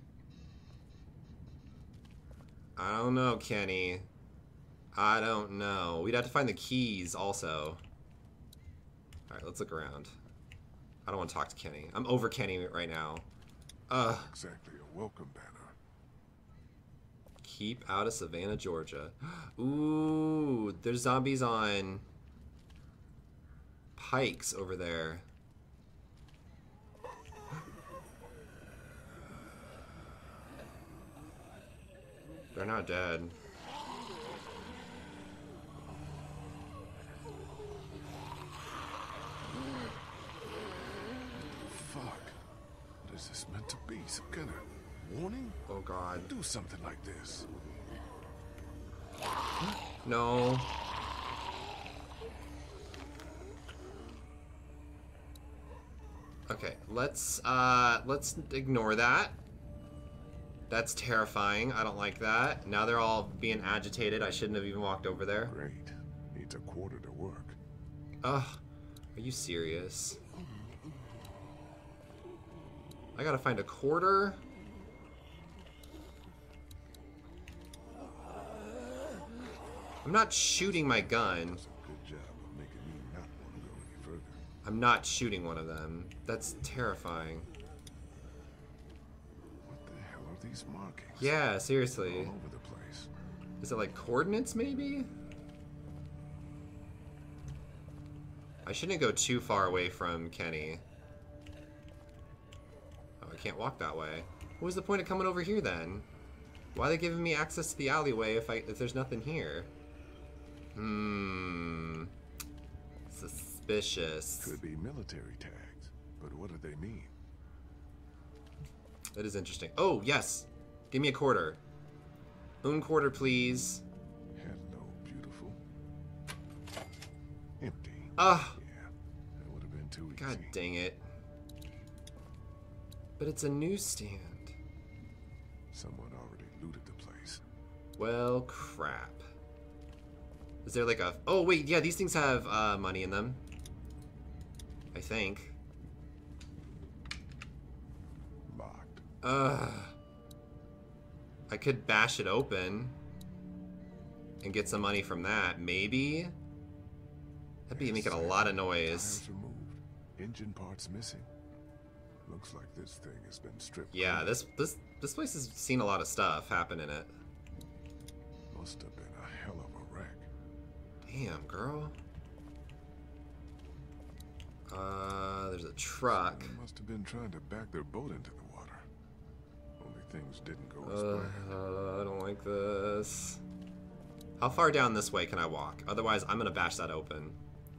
I don't know, Kenny. I don't know. We'd have to find the keys also. Alright, let's look around. I don't want to talk to Kenny. I'm over Kenny right now. Exactly a welcome banner. Keep out of Savannah, Georgia. Ooh, there's zombies on pikes over there. They're not dead. Fuck. What is this meant to be? Some kind of warning? Oh God. Do something like this. No. Okay, let's ignore that. That's terrifying. I don't like that. Now they're all being agitated. I shouldn't have even walked over there. Great. Needs a quarter to work. Ugh. Are you serious? I gotta find a quarter? I'm not shooting my gun. Does a good job of making me not want to go any further. I'm not shooting one of them. That's terrifying. What the hell are these markings? Yeah, seriously. All over the place. Is it like coordinates, maybe? I shouldn't go too far away from Kenny. Oh, I can't walk that way. What was the point of coming over here then? Why are they giving me access to the alleyway if there's nothing here? Suspicious. Could be military tags, but what do they mean? That is interesting. Oh, yes! Give me a quarter. Un quarter, please. Hello, beautiful. Empty. Ah! Yeah, that would have been too easy. God dang it. But it's a newsstand. Someone already looted the place. Well, crap. Is there like a... Oh, wait, yeah, these things have money in them. I think. Locked. I could bash it open and get some money from that, maybe? That'd be making a lot of noise. Tires removed. Engine parts missing. Looks like this thing has been stripped. Yeah, clean. this place has seen a lot of stuff happen in it. Must have been a hell of a wreck. Damn, girl. There's a truck. Someone must have been trying to back their boat into the water. Only things didn't go as planned. I don't like this. How far down this way can I walk? Otherwise, I'm gonna bash that open.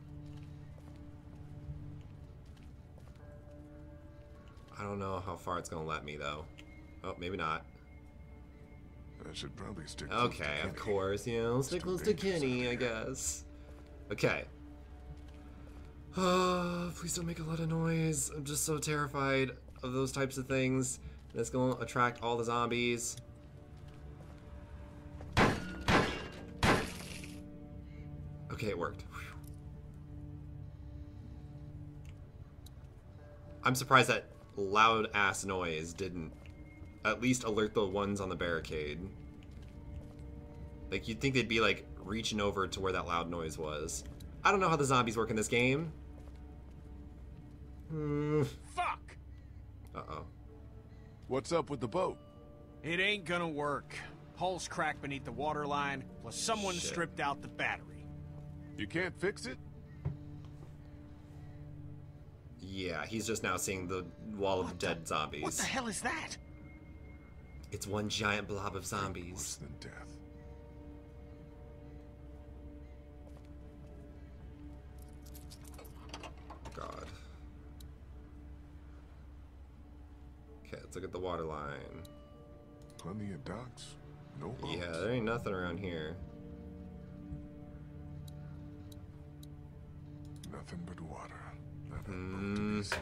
don't know how far it's gonna let me though. Oh, maybe not. I should probably stick close to Okay, Kenny. of course, you know, stick close to Kenny, I guess. Okay. Please don't make a lot of noise. I'm just so terrified of those types of things. That's gonna attract all the zombies. Okay, it worked. Whew. I'm surprised that loud ass noise didn't at least alert the ones on the barricade. Like, you'd think they'd be like reaching over to where that loud noise was. I don't know how the zombies work in this game. Fuck! Uh-oh. What's up with the boat? It ain't gonna work. Hull's cracked beneath the waterline, plus someone Shit. stripped out the battery. You can't fix it? Yeah, he's just now seeing the wall of dead zombies. What the hell is that? It's one giant blob of Worse zombies. than death. God. Okay, let's look at the water line. Plenty of docks. No boats. Yeah, there ain't nothing around here. Nothing but water. Not a boat to be seen.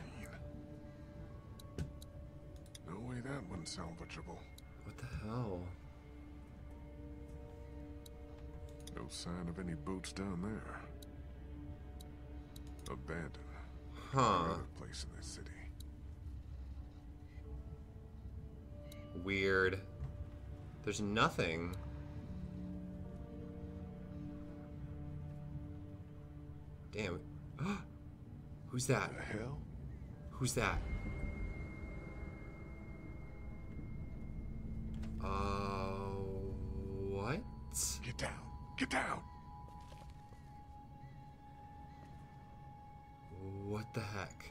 No way that one's salvageable. What the hell? No sign of any boats down there. Abandoned. Huh. Another place in this city. Weird. There's nothing. Damn. Who's that? The hell? Who's that? What? Get down! Get down! What the heck?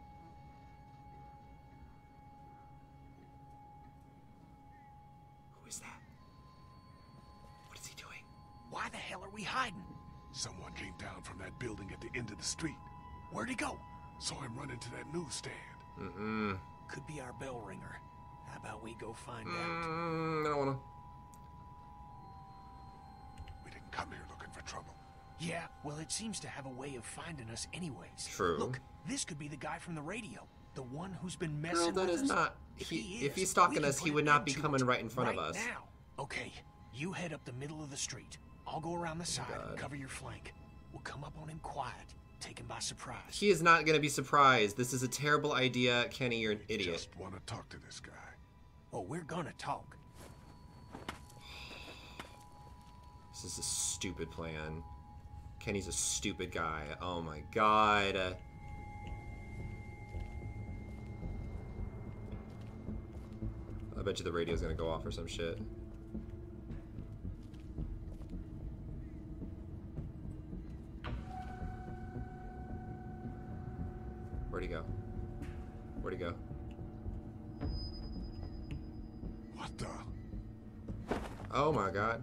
Who is that? What is he doing? Why the hell are we hiding? Someone came down from that building at the end of the street. Where'd he go? Saw him run into that newsstand. Could be our bell ringer. How about we go find out? I don't wanna. We didn't come here looking for trouble. Yeah, well, it seems to have a way of finding us anyways. True. Look, this could be the guy from the radio. The one who's been Girl, messing that with is us. not. If If he he's stalking we can us, he put would an not end be to coming it right in front of right us. now. Okay, you head up the middle of the street. I'll go around the side and God. cover your flank. We'll come up on him quiet, take him by surprise. He is not gonna be surprised. This is a terrible idea, Kenny. You're an idiot. Just want to talk to this guy. Oh, we're gonna talk. This is a stupid plan. Kenny's a stupid guy. Oh my god. I bet you the radio's gonna go off or some shit. Where'd he go? Where'd he go? What the? Oh my god.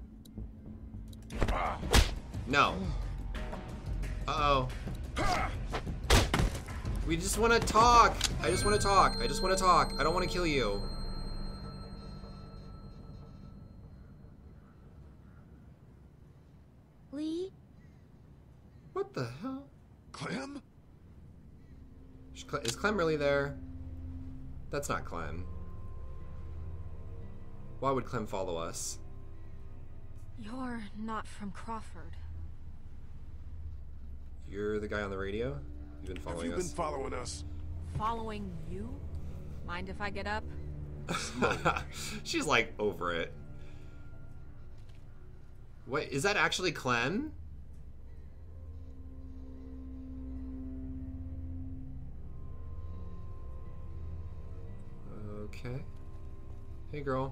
No. Uh-oh. We just want to talk. I just want to talk. I just want to talk. I don't want to kill you. Lee? What the hell? Clem? Is Clem really there? That's not Clem. Why would Clem follow us? You're not from Crawford. You're the guy on the radio? You've been Have following you been us? following us? Following you? Mind if I get up? She's like over it. Wait, is that actually Clem? Okay. Hey, girl.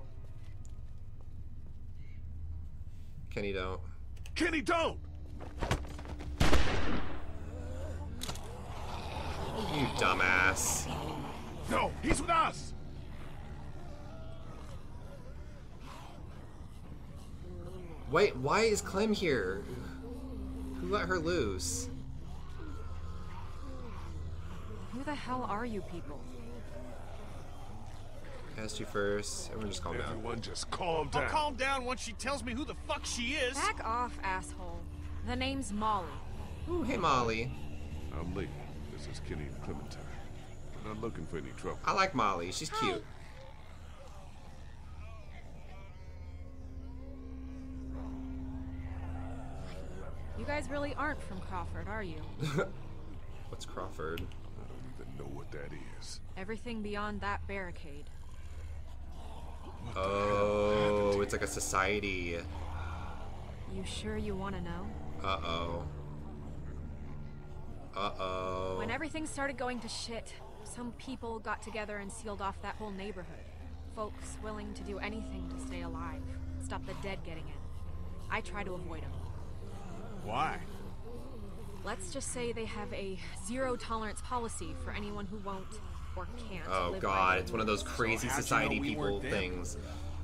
Kenny, don't. Kenny, don't! You dumbass. No, he's with us! Wait, why is Clem here? Who let her loose? Who the hell are you people? Asked you first. Everyone just calm down. Everyone just calm down. I'll calm down once she tells me who the fuck she is. Back off, asshole. The name's Molly. Ooh, hey Molly. I'm Lee. This is Kenny and Clementine. We're not looking for any trouble. I like Molly. She's cute. You guys really aren't from Crawford, are you? What's Crawford? I don't even know what that is. Everything beyond that barricade. Oh, it's like a society. You sure you want to know? Uh-oh. Uh-oh. When everything started going to shit, some people got together and sealed off that whole neighborhood. Folks willing to do anything to stay alive, stop the dead getting in. I try to avoid them. Why? Let's just say they have a zero-tolerance policy for anyone who won't or can't Oh live by god, the it's one of those rules. crazy how'd you society know we people weren't them? things.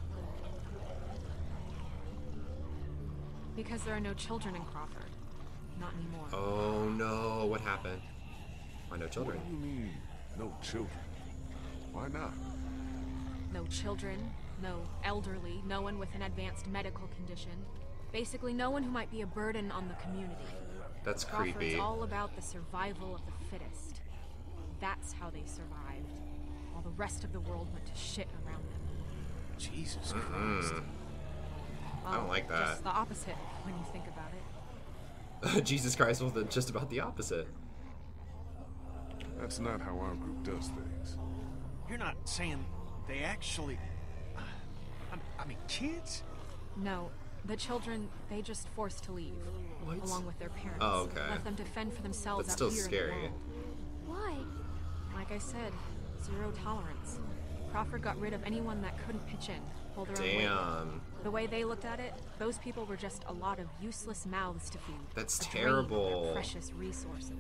Because there are no children in Crawford. Not anymore. Oh no, what happened? Why no children? What do you mean, no children? Why not? No children, no elderly, no one with an advanced medical condition. Basically, no one who might be a burden on the community. That's Crawford's creepy. all about the survival of the fittest. That's how they survived, while the rest of the world went to shit around them. Jesus Christ. I don't like that. Just the opposite when you think about it. Jesus Christ was just about the opposite. That's not how our group does things. You're not saying they actually... I mean, kids? No, the children, they just forced to leave, What? along with their parents. Oh, okay. Left them to fend for themselves That's out still here in the scary. world. Why? Like I said, zero tolerance. Crawford got rid of anyone that couldn't pitch in, pull their own weight. Damn. The way they looked at it, those people were just a lot of useless mouths to feed. That's a drain of their terrible. precious resources.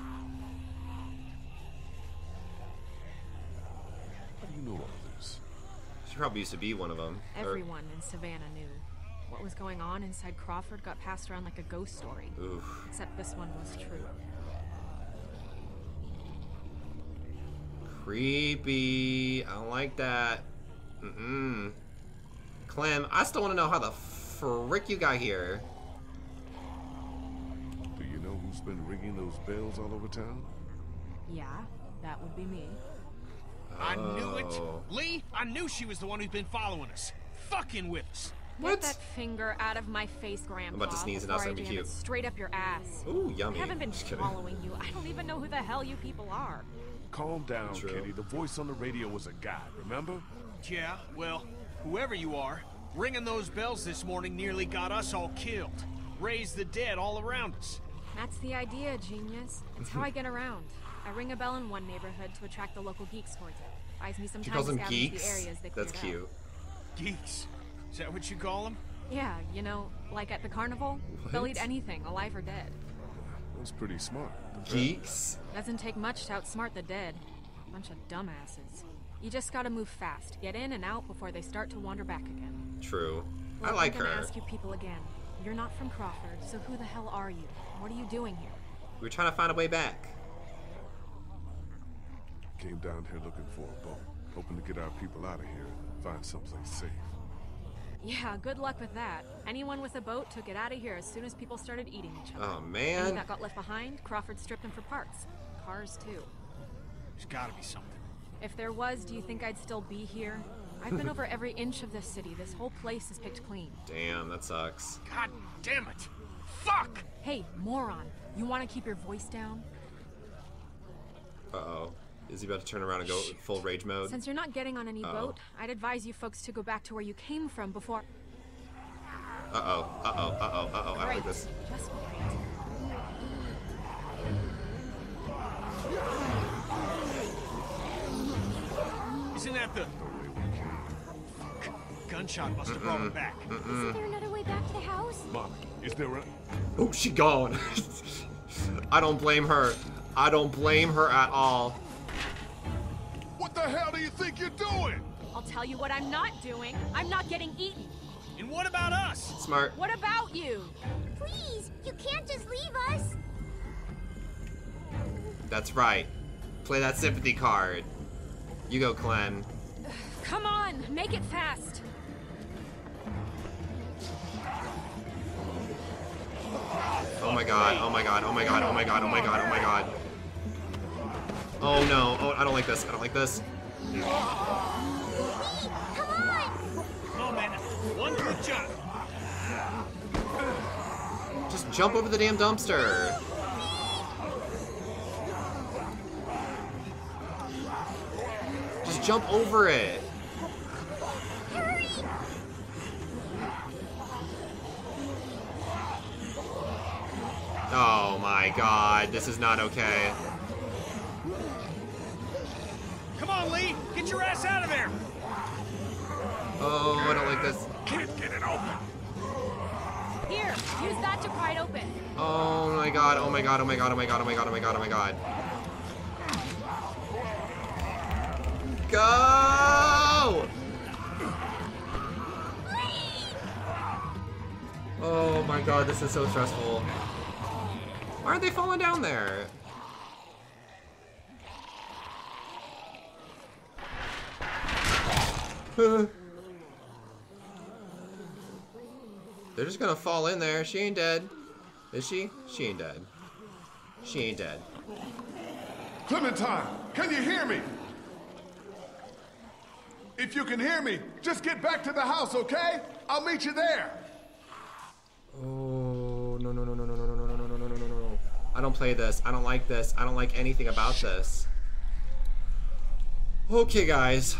How do you know all this? She probably used to be one of them. Everyone in Savannah knew. What was going on inside Crawford got passed around like a ghost story. Oof. Except this one was true. Creepy. I don't like that. Clem, I still want to know how the frick you got here. Do you know who's been ringing those bells all over town? Yeah, that would be me. I knew it. Oh. Lee, I knew she was the one who's been following us. Fucking with us. Get that finger out of my face, Grandpa. I'm about to sneeze and now it's before gonna be I jam cute. it straight up your ass. Ooh, yummy. I haven't been Just kidding. following you. I don't even know who the hell you people are. Calm down, True. Kenny. The voice on the radio was a guy, remember? Yeah, well, whoever you are, ringing those bells this morning nearly got us all killed. Raised the dead all around us. That's the idea, genius. It's how I get around. I ring a bell in one neighborhood to attract the local geeks towards it. Buys me some She time calls to them scavenge the geeks? areas they That's cleared cute. Geeks. Is that what you call them? Yeah, you know, like at the carnival, they'll eat anything, alive or dead. That's pretty smart. Geeks? Doesn't take much to outsmart the dead. Bunch of dumbasses. You just gotta move fast, get in and out before they start to wander back again. True. I Look, like I'm gonna her. ask you people again. You're not from Crawford, so who the hell are you? What are you doing here? We're trying to find a way back. Came down here looking for a boat, hoping to get our people out of here and find someplace safe. Yeah, good luck with that. Anyone with a boat took it out of here as soon as people started eating each other. Oh, Any man. that got left behind, Crawford stripped them for parts. Cars, too. There's gotta be something. If there was, do you think I'd still be here? I've been over every inch of this city. This whole place is picked clean. Damn, that sucks. God damn it. Fuck! Hey, moron. You want to keep your voice down? Uh-oh. Is he about to turn around and go full rage mode? Since you're not getting on any boat, I'd advise you folks to go back to where you came from before... Uh-oh. Uh-oh. Uh-oh. Uh-oh. I don't like this. Just wait. Isn't that the... Fuck. Gunshot must have brought him back. Isn't there another way back to the house? Molly, is there a... Oh, she gone. I don't blame her. I don't blame her at all. What the hell do you think you're doing? I'll tell you what I'm not doing. I'm not getting eaten. And what about us? Smart. What about you? Please, you can't just leave us. That's right. Play that sympathy card. You go, Clem. Come on! Run! Make it fast! Oh my god, oh my god, oh my god, oh my god, oh my god, oh my god. Oh no, oh, I don't like this, I don't like this. Come on! Oh man, one good jump. Just jump over the damn dumpster. Just jump over it. Hurry! Oh my god, this is not okay. Come on, Lee, get your ass out of there. Oh, I don't like this. Can't get it open. Here, use that to pry it open. Oh my god, oh my god, oh my god, oh my god, oh my god, oh my god, oh my god. Go! Oh my god, this is so stressful. Why aren't they falling down there? They're just gonna fall in there. She ain't dead. Is she? She ain't dead. She ain't dead. Clementine, can you hear me? If you can hear me, just get back to the house, okay? I'll meet you there. Oh, no, no, no, no, no, no, no, no, no, no, no, no, no, no. I don't play this. I don't like this. I don't like anything about this. Okay, guys.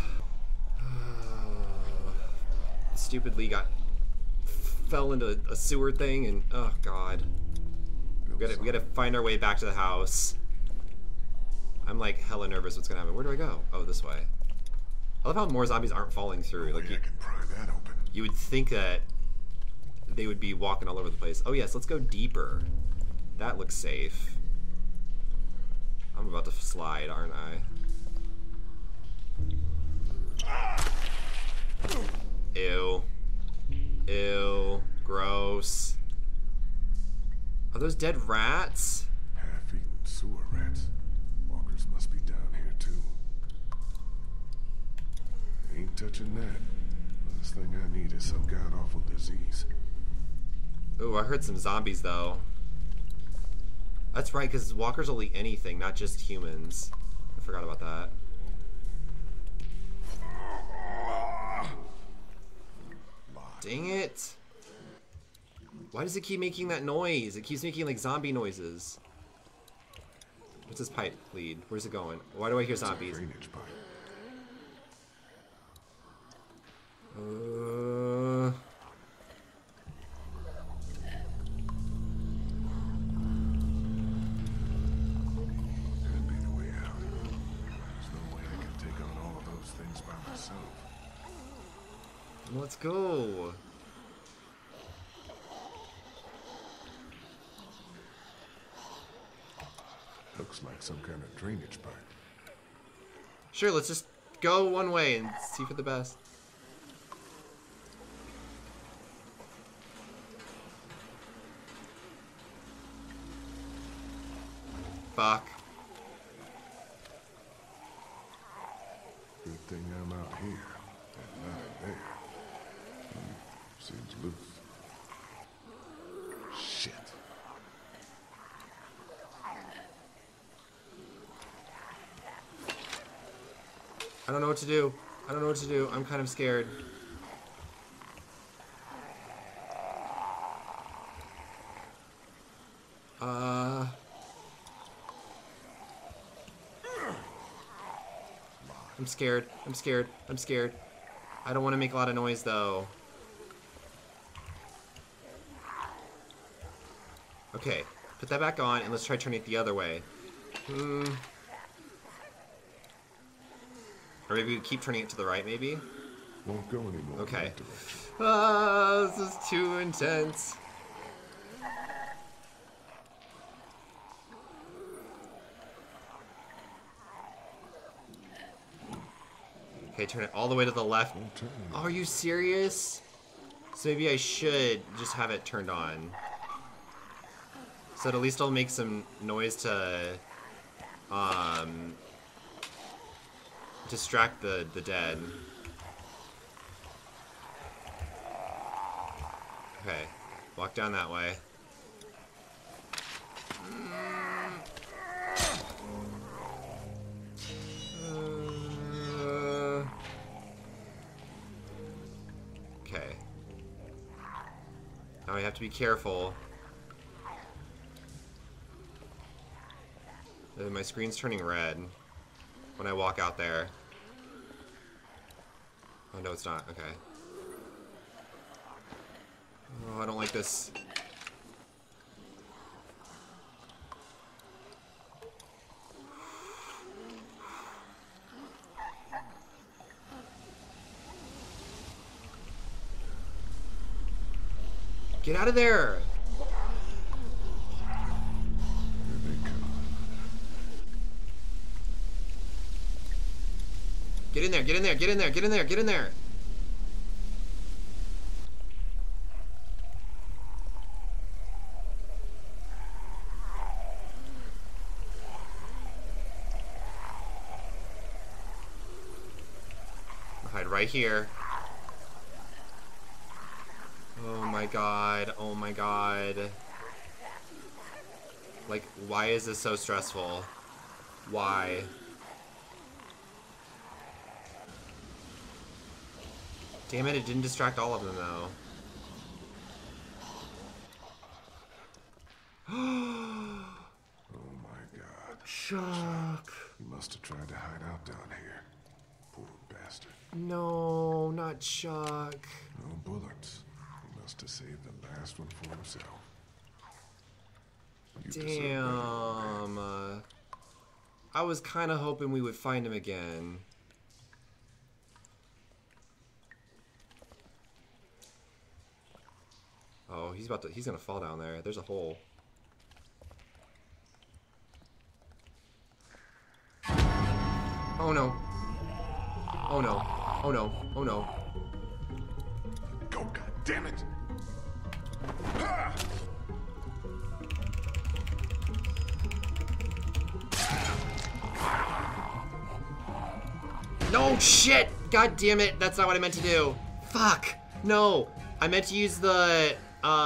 Stupid Lee fell into a sewer thing, and oh god, we gotta find our way back to the house. I'm like hella nervous. What's gonna happen? Where do I go? Oh, this way. I love how more zombies aren't falling through. Like I can pry that open. You would think that they would be walking all over the place. Oh yes, let's go deeper. That looks safe. I'm about to slide, aren't I? Ew. Ew. Gross. Are those dead rats? Half-eaten sewer rats. Walkers must be down here too. Ain't touching that. Last thing I need is some god-awful disease. Ooh, I heard some zombies though. That's right, because walkers will eat anything, not just humans. I forgot about that. Dang it. Why does it keep making that noise? It keeps making like zombie noises. What's this pipe lead? Where's it going? Why do I hear zombies? Drainage pipe. Could be the way out. There's no way I can take on all of those things by myself. Let's go. Looks like some kind of drainage pipe. Sure, let's just go one way and see for the best. Fuck. Good thing I'm out here and not in there. Seems loose. Shit. I don't know what to do. I don't know what to do. I'm kind of scared. I'm scared. I'm scared. I'm scared. I don't want to make a lot of noise though. Okay, put that back on and let's try turning it the other way. Or maybe we keep turning it to the right, maybe? Won't go anymore. Okay. This is too intense. Okay, turn it all the way to the left. Oh, are you serious? So maybe I should just have it turned on. So at least I'll make some noise to distract the dead. Okay, walk down that way. Okay. Now we have to be careful. My screen's turning red when I walk out there. Oh, no, it's not. Okay. Oh, I don't like this. Get out of there! Get in there, get in there, get in there, get in there, get in there! I'll hide right here. Oh my god, oh my god. Like, why is this so stressful? Why? Damn it, it didn't distract all of them, though. Oh my god. Chuck. He must have tried to hide out down here. Poor bastard. No, not Chuck. No bullets. He must have saved the last one for himself. You deserve Damn. I was kind of hoping we would find him again. Oh, he's gonna fall down there. There's a hole. Oh no. Oh no. Oh no. Oh no. Go, god damn it! No shit! God damn it! That's not what I meant to do. Fuck! No! I meant to use the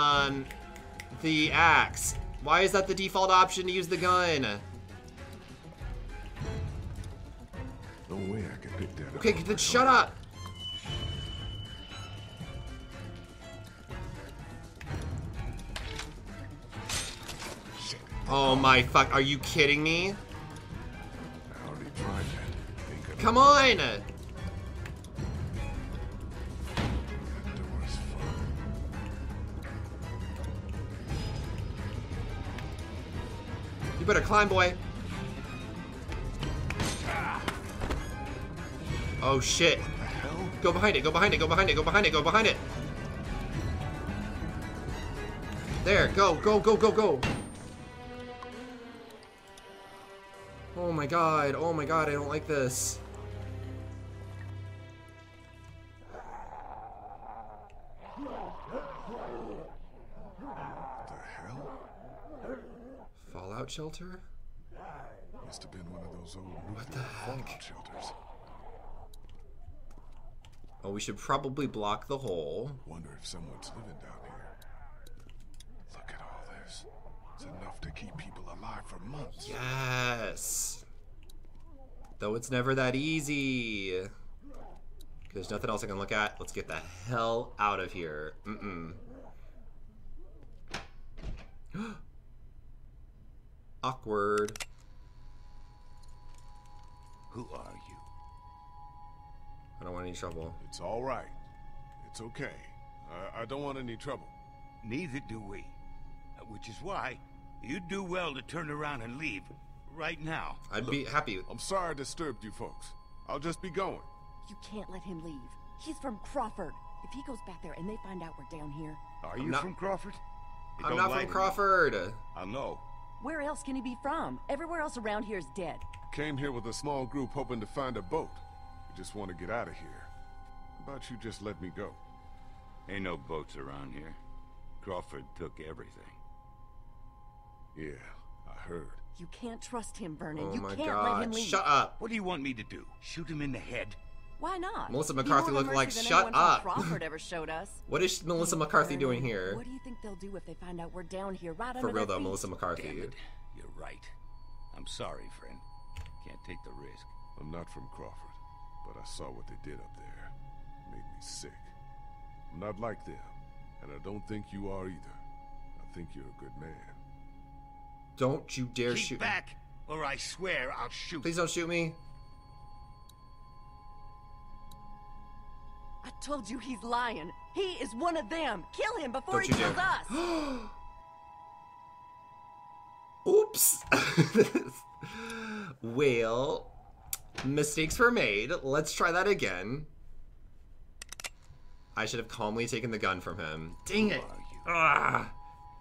axe. Why is that the default option to use the gun? No way I can pick that up. Okay, then shut up! Shit. Oh my fuck, are you kidding me? I already tried that. Ain't gonna Come on! That door's fine. You better climb, boy. Oh shit. What the hell? Go behind it, go behind it, go behind it, go behind it, go behind it. There, go, go, go, go, go. Oh my god, I don't like this. What the hell? Fallout shelter? Must have been one of those old What the nuclear fallout heck? shelters. Oh, we should probably block the hole. Wonder if someone's living down here. Look at all this. It's enough to keep people alive for months. Yes. Though it's never that easy. There's nothing else I can look at. Let's get the hell out of here. Awkward. Who are you? I don't want any trouble. It's all right. It's okay. I don't want any trouble. Neither do we. Which is why you'd do well to turn around and leave right now. I'd be happy. I'm sorry I disturbed you folks. I'll just be going. You can't let him leave. He's from Crawford. If he goes back there and they find out we're down here... Are you not- from Crawford? You I'm don't not like from me. Crawford. I know. Where else can he be from? Everywhere else around here is dead. Came here with a small group hoping to find a boat. We just want to get out of here. How about you just let me go? Ain't no boats around here. Crawford took everything. Yeah, I heard. You can't trust him, Vernon. Oh You my can't let him god. leave. Shut up. What do you want me to do? Shoot him in the head? Why not? Melissa Be McCarthy more of a looked like, mercy than shut anyone from up. Crawford ever showed us. What is Melissa McCarthy doing here? What do you think they'll do if they find out we're down here right For under real their though, feet? Melissa McCarthy. Damn it. You're right. I'm sorry, friend. Can't take the risk. I'm not from Crawford, but I saw what they did up there. It made me sick. I'm not like them, and I don't think you are either. I think you're a good man. Don't you dare Keep shoot back, or I swear I'll shoot. Please don't shoot me. I told you he's lying. He is one of them. Kill him before Don't he you kills dare. us. Oops. Well, mistakes were made. Let's try that again. I should have calmly taken the gun from him. Dang it. Ah.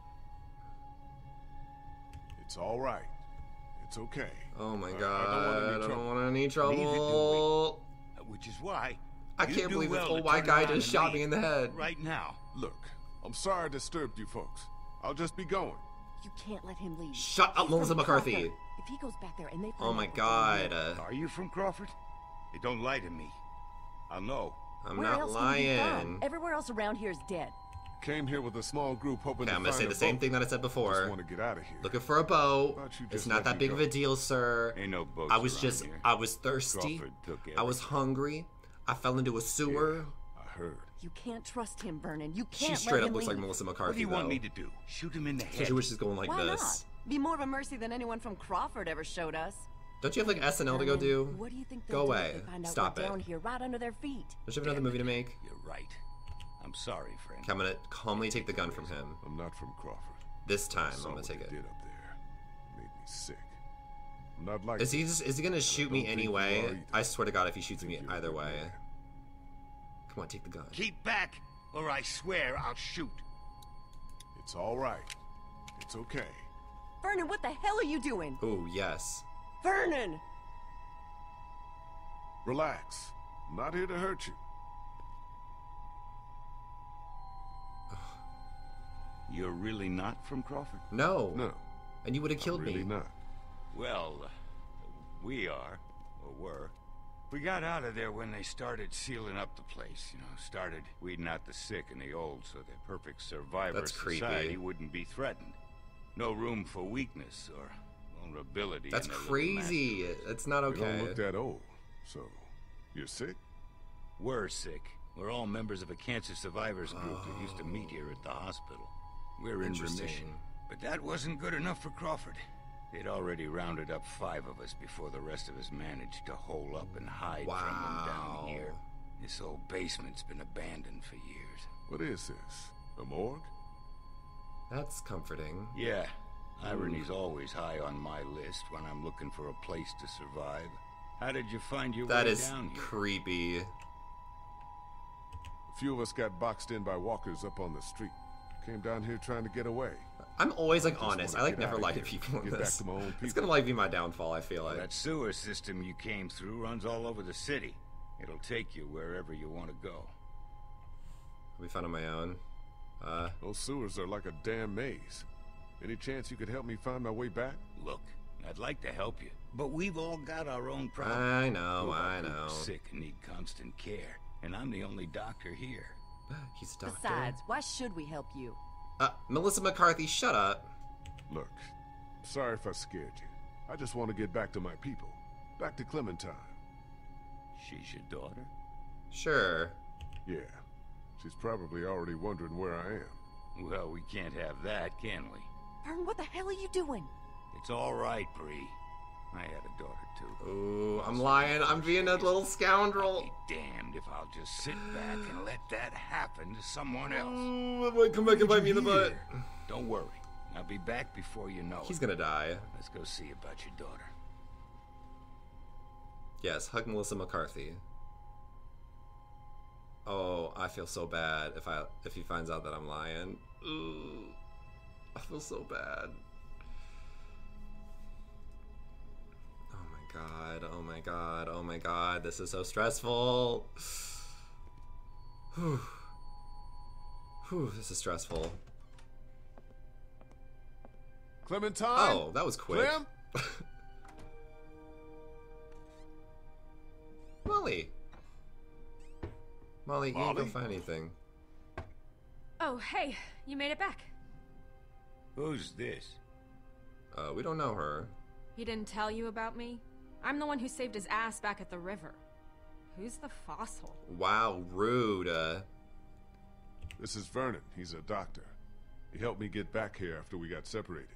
It's all right. It's okay. Oh my I god. don't I want don't any trouble. want any Neither do trouble. Which is why I you can't do believe this well old to white turn guy around just and shot me leave in the head. right now. Look, I'm sorry I disturbed you folks. I'll just be going. You can't let him leave. Shut up, He's Melissa from McCarthy. Crawford. If he goes back there and they find Oh my out we're down god. here- Are you from Crawford? Hey, don't lie to me. I'll know. Where I'm not else would he be from? lying. Everywhere else around here is dead. Came here with a small group hoping Okay, to I'm gonna find say a the same boat. thing that I said Just before. want to get out of here. Looking for a boat. Thought you It's just not let that me big of go. a deal, sir. Ain't no boats I was around just, here. I was thirsty. Crawford took I was everything. hungry. I fell into a sewer. I heard. You can't trust him, Vernon. You She can't straight let up him looks like leave. Melissa What McCarthy, do you want though. me to do? Shoot him in the head? Especially when she's going like Why this. not? Be more of a mercy than anyone from Crawford ever showed us. Don't you have like SNL to go do? What do you think Go they'll do away. if they find out Stop we're it. down here right under their feet? Don't you have another movie to make? You're right. I'm sorry, friend. Okay, I'm gonna calmly take the gun from him. I'm not from Crawford. This time, I saw I'm gonna what take they it. did up there. It made me sick. I'm not like Is he them, just, is he gonna and I shoot don't me think you anyway? are either. I swear to God, if he shoots me You're a either good way. man. Come on, take the gun. Keep back, or I swear I'll shoot. It's all right. It's okay. Vernon, what the hell are you doing? Ooh, yes. Vernon! Relax. I'm not here to hurt you. You're really not from Crawford? No. No. And you would have killed I'm really me. not. Well, we are, or were. We got out of there when they started sealing up the place, started weeding out the sick and the old so the perfect survivor That's creepy. society wouldn't be threatened. No room for weakness or vulnerability. That's in their little crazy. That's not You don't okay. look that old. So, you're sick? We're sick. We're all members of a cancer survivors group that used to meet here at the hospital. We're in Interesting. remission. But that wasn't good enough for Crawford. They'd already rounded up 5 of us before the rest of us managed to hole up and hide from them down here. This old basement's been abandoned for years. What is this? A morgue? That's comforting. Yeah, irony's always high on my list when I'm looking for a place to survive. How did you find your That way is down here? creepy. A few of us got boxed in by walkers up on the street. Came down here trying to get away. I'm always like just honest. I wanna like get never outta lie to here, people in get back this. to my own It's people. gonna like be my downfall, I feel like. That sewer system you came through runs all over the city. It'll take you wherever you want to go. I'll be fine on my own. Those sewers are like a damn maze. Any chance you could help me find my way back? Look, I'd like to help you, but we've all got our own problems. I know, We're all I people know. Sick and need constant care, and I'm the only doctor here. He's a doctor. Besides, why should we help you? Melissa McCarthy, shut up. Look, sorry if I scared you. I just want to get back to my people. Back to Clementine. She's your daughter? Sure. Yeah. She's probably already wondering where I am. Well, we can't have that, can we? Vern, what the hell are you doing? It's all right, Bree. I had a daughter, too. Ooh, I'm lying. I'm being a little scoundrel. Be damned if I'll just sit back and let that happen to someone else. Ooh, it might come back and bite me in the butt. Don't worry. I'll be back before you know He's it. gonna die. Let's go see about your daughter. Yes, hug Melissa McCarthy. Oh, I feel so bad if he finds out that I'm lying. Ooh, I feel so bad. Oh my god, oh my god, oh my god, this is so stressful. Whew. Whew, this is stressful. Clementine? Oh, that was quick. Clem? Molly. Molly, you ain't gonna find anything. Oh, hey, you made it back. Who's this? We don't know her. He didn't tell you about me? I'm the one who saved his ass back at the river. Who's the fossil? Wow, rude. This is Vernon. He's a doctor. He helped me get back here after we got separated.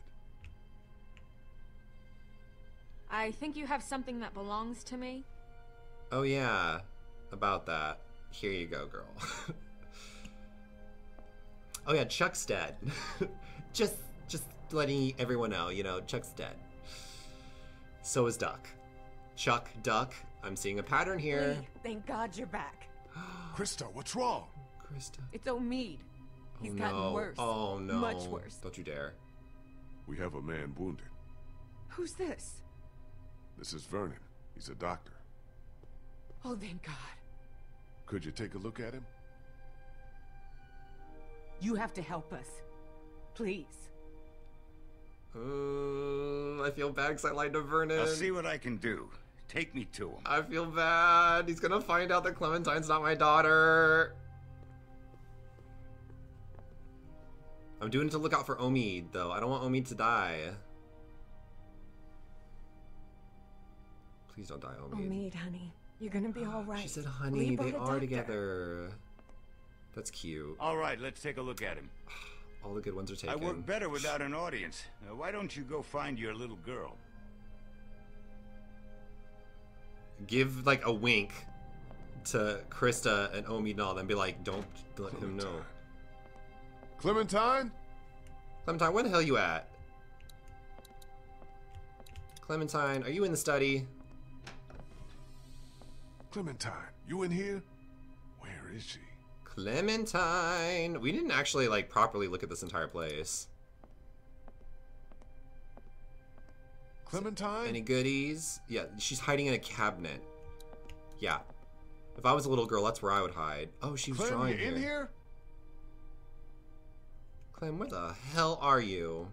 I think you have something that belongs to me. Oh yeah, about that. Here you go, girl. Oh yeah, Chuck's dead. just letting everyone know, you know, Chuck's dead. So is Duck. Chuck, Duck, I'm seeing a pattern here. Lee, thank God you're back. Krista, what's wrong? Krista. It's Omid. He's gotten worse. Oh no. Much worse. Don't you dare. We have a man wounded. Who's this? This is Vernon. He's a doctor. Oh, thank God. Could you take a look at him? You have to help us. Please. I feel bad because I lied to Vernon. I'll see what I can do. Take me to him. I feel bad. He's gonna find out that Clementine's not my daughter. I'm doing it to look out for Omid, though. I don't want Omid to die. Please don't die, Omid. Omid, honey. You're gonna be all right. She said, honey, they are together. That's cute. All right, let's take a look at him. All the good ones are taken. I work better without an audience. Now, why don't you go find your little girl? Give, like, a wink to Krista and Omid and all, then be like, don't let him know. Clementine? Clementine, where the hell you at? Clementine, are you in the study? Clementine, you in here? Where is she? Clementine! We didn't actually, like, properly look at this entire place. Clementine? Any goodies? Yeah, she's hiding in a cabinet. Yeah. If I was a little girl, that's where I would hide. Oh, she was drawing you in here? Clem, where the hell are you?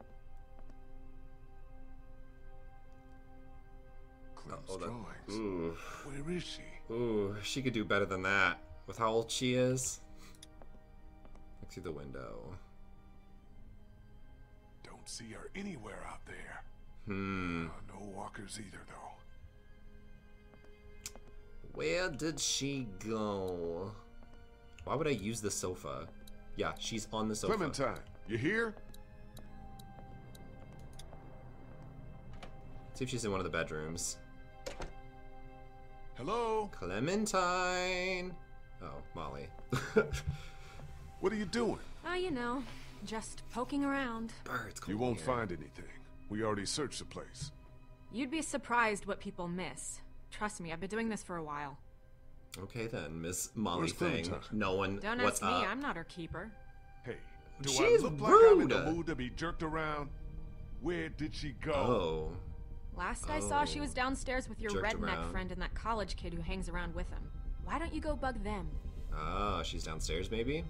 Clem's drawings. Ooh. Where is she? Ooh, she could do better than that. With how old she is. Look through the window. Don't see her anywhere out there. No walkers either, though. Where did she go? Why would I use the sofa? Yeah, she's on the sofa. Clementine, you here? See if she's in one of the bedrooms. Hello? Clementine! Oh, Molly. What are you doing? Oh, you know, just poking around. Birds. You won't find anything. We already searched the place. You'd be surprised what people miss. Trust me, I've been doing this for a while. Okay then, Miss Molly Where's Thing. Clementine? No one. Don't what's ask me, up? I'm not her keeper. Hey, do She's I look like I'm in the mood to be jerked around? Where did she go? Oh. Last I saw, she was downstairs with your Jerked redneck around. friend and that college kid who hangs around with him. Why don't you go bug them? Oh, she's downstairs maybe?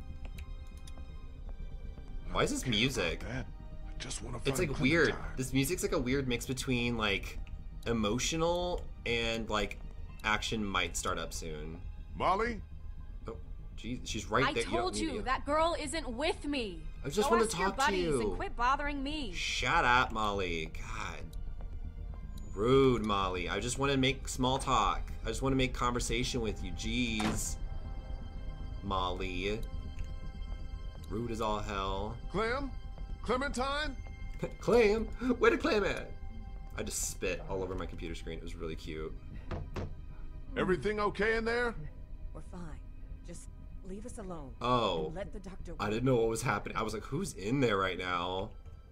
Why is this music? I just want to It's find like weird. Clementine. This music's like a weird mix between like emotional and like action might start up soon. Molly? Oh, geez, she's right I there. told you, that girl isn't with me. I just Go want ask to your talk to buddies you. and quit bothering me. Shut up, Molly. God. Rude, Molly. I just want to make small talk. I just want to make conversation with you. Jeez. Molly. Rude as all hell. Clem? Clementine? Clem? Where did Clem at? I just spit all over my computer screen. It was really cute. Everything okay in there? We're fine. Just leave us alone. Oh. And let the doctor I didn't know what was happening. I was like, who's in there right now?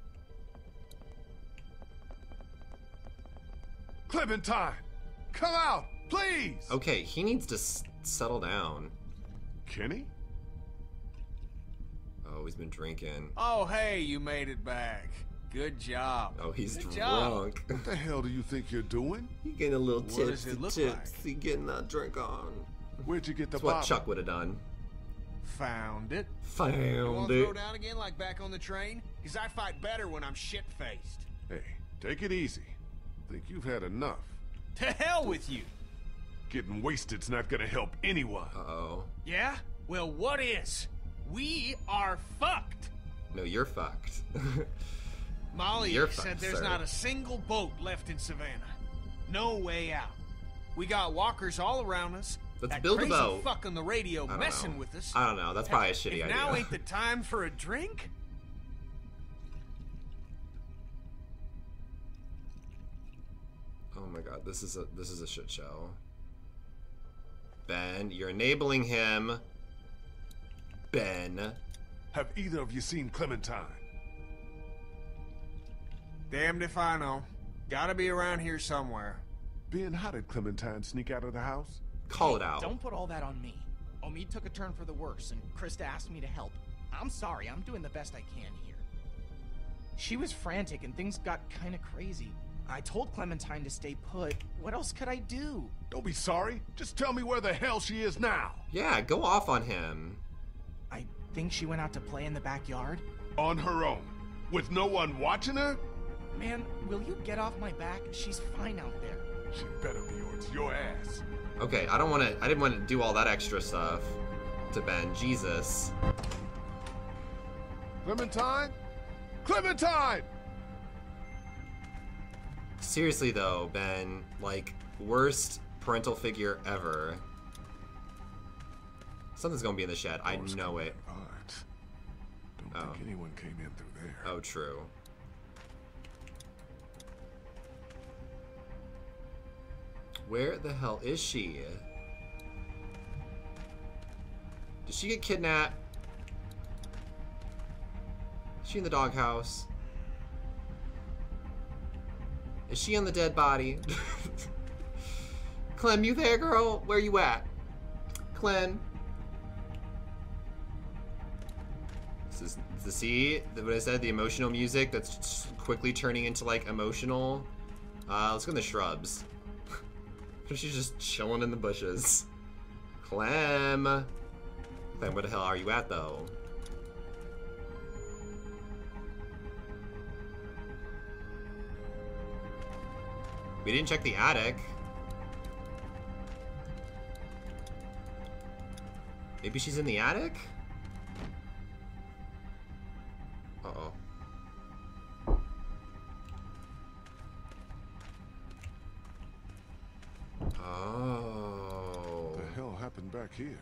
Clementine! Come out, please! Okay, he needs to settle down. Kenny? Oh, he's been drinking. Oh, hey, you made it back. Good job. Oh, he's Good job. drunk. What the hell do you think you're doing? You getting a little What does it tipsy, look tipsy, getting that drink on. Where'd you get the That's what bottle? Chuck would have done. Found it. You Found want to throw it. down again like back on the train? Because I fight better when I'm shit-faced. Hey, take it easy. Think you've had enough. To hell with you. Getting wasted's not gonna help anyone. Uh-oh. Yeah? Well, what is? We are fucked. No, you're fucked. Molly You're said fucked, there's sir. not a single boat left in Savannah. No way out. We got walkers all around us. Let's that build a crazy boat. fuck on the radio I don't messing know. with us. I don't know. That's probably a If shitty idea. now ain't the time for a drink? Oh my god, this is a shit show. Ben, you're enabling him. Ben. Have either of you seen Clementine? Damned if I know. Gotta be around here somewhere. Ben, how did Clementine sneak out of the house? Call it out. Don't put all that on me. Omid took a turn for the worse, and Krista asked me to help. I'm sorry, I'm doing the best I can here. She was frantic, and things got kinda crazy. I told Clementine to stay put. What else could I do? Don't be sorry. Just tell me where the hell she is now. Yeah, go off on him. I think she went out to play in the backyard. On her own? With no one watching her? Man, will you get off my back? She's fine out there. She better be, or it's your ass. Okay, I didn't want to do all that extra stuff to Ben. Jesus. Clementine? Clementine! Seriously though, Ben, like, worst parental figure ever. Something's gonna be in the shed. I know it. Don't think anyone came in through there. Oh, true. Where the hell is she? Did she get kidnapped? Is she in the doghouse? Is she on the dead body? Clem, you there, girl? Where you at? Clem. This is see what I said, the emotional music that's just quickly turning into like emotional. Let's go in the shrubs. She's just chilling in the bushes. Clem. Clem, where the hell are you at though? We didn't check the attic. Maybe she's in the attic? Uh-oh. Oh. What the hell happened back here?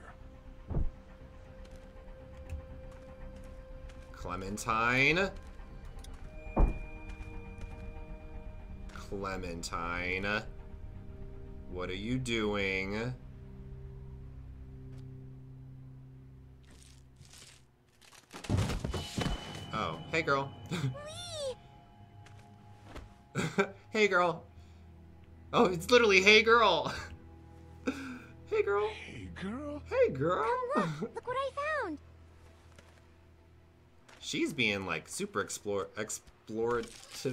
Clementine. Clementine. What are you doing? Oh, hey girl. Hey girl. Oh, it's literally hey girl. Hey girl. Hey girl? Hey girl. Look what I found. She's being like super explorative.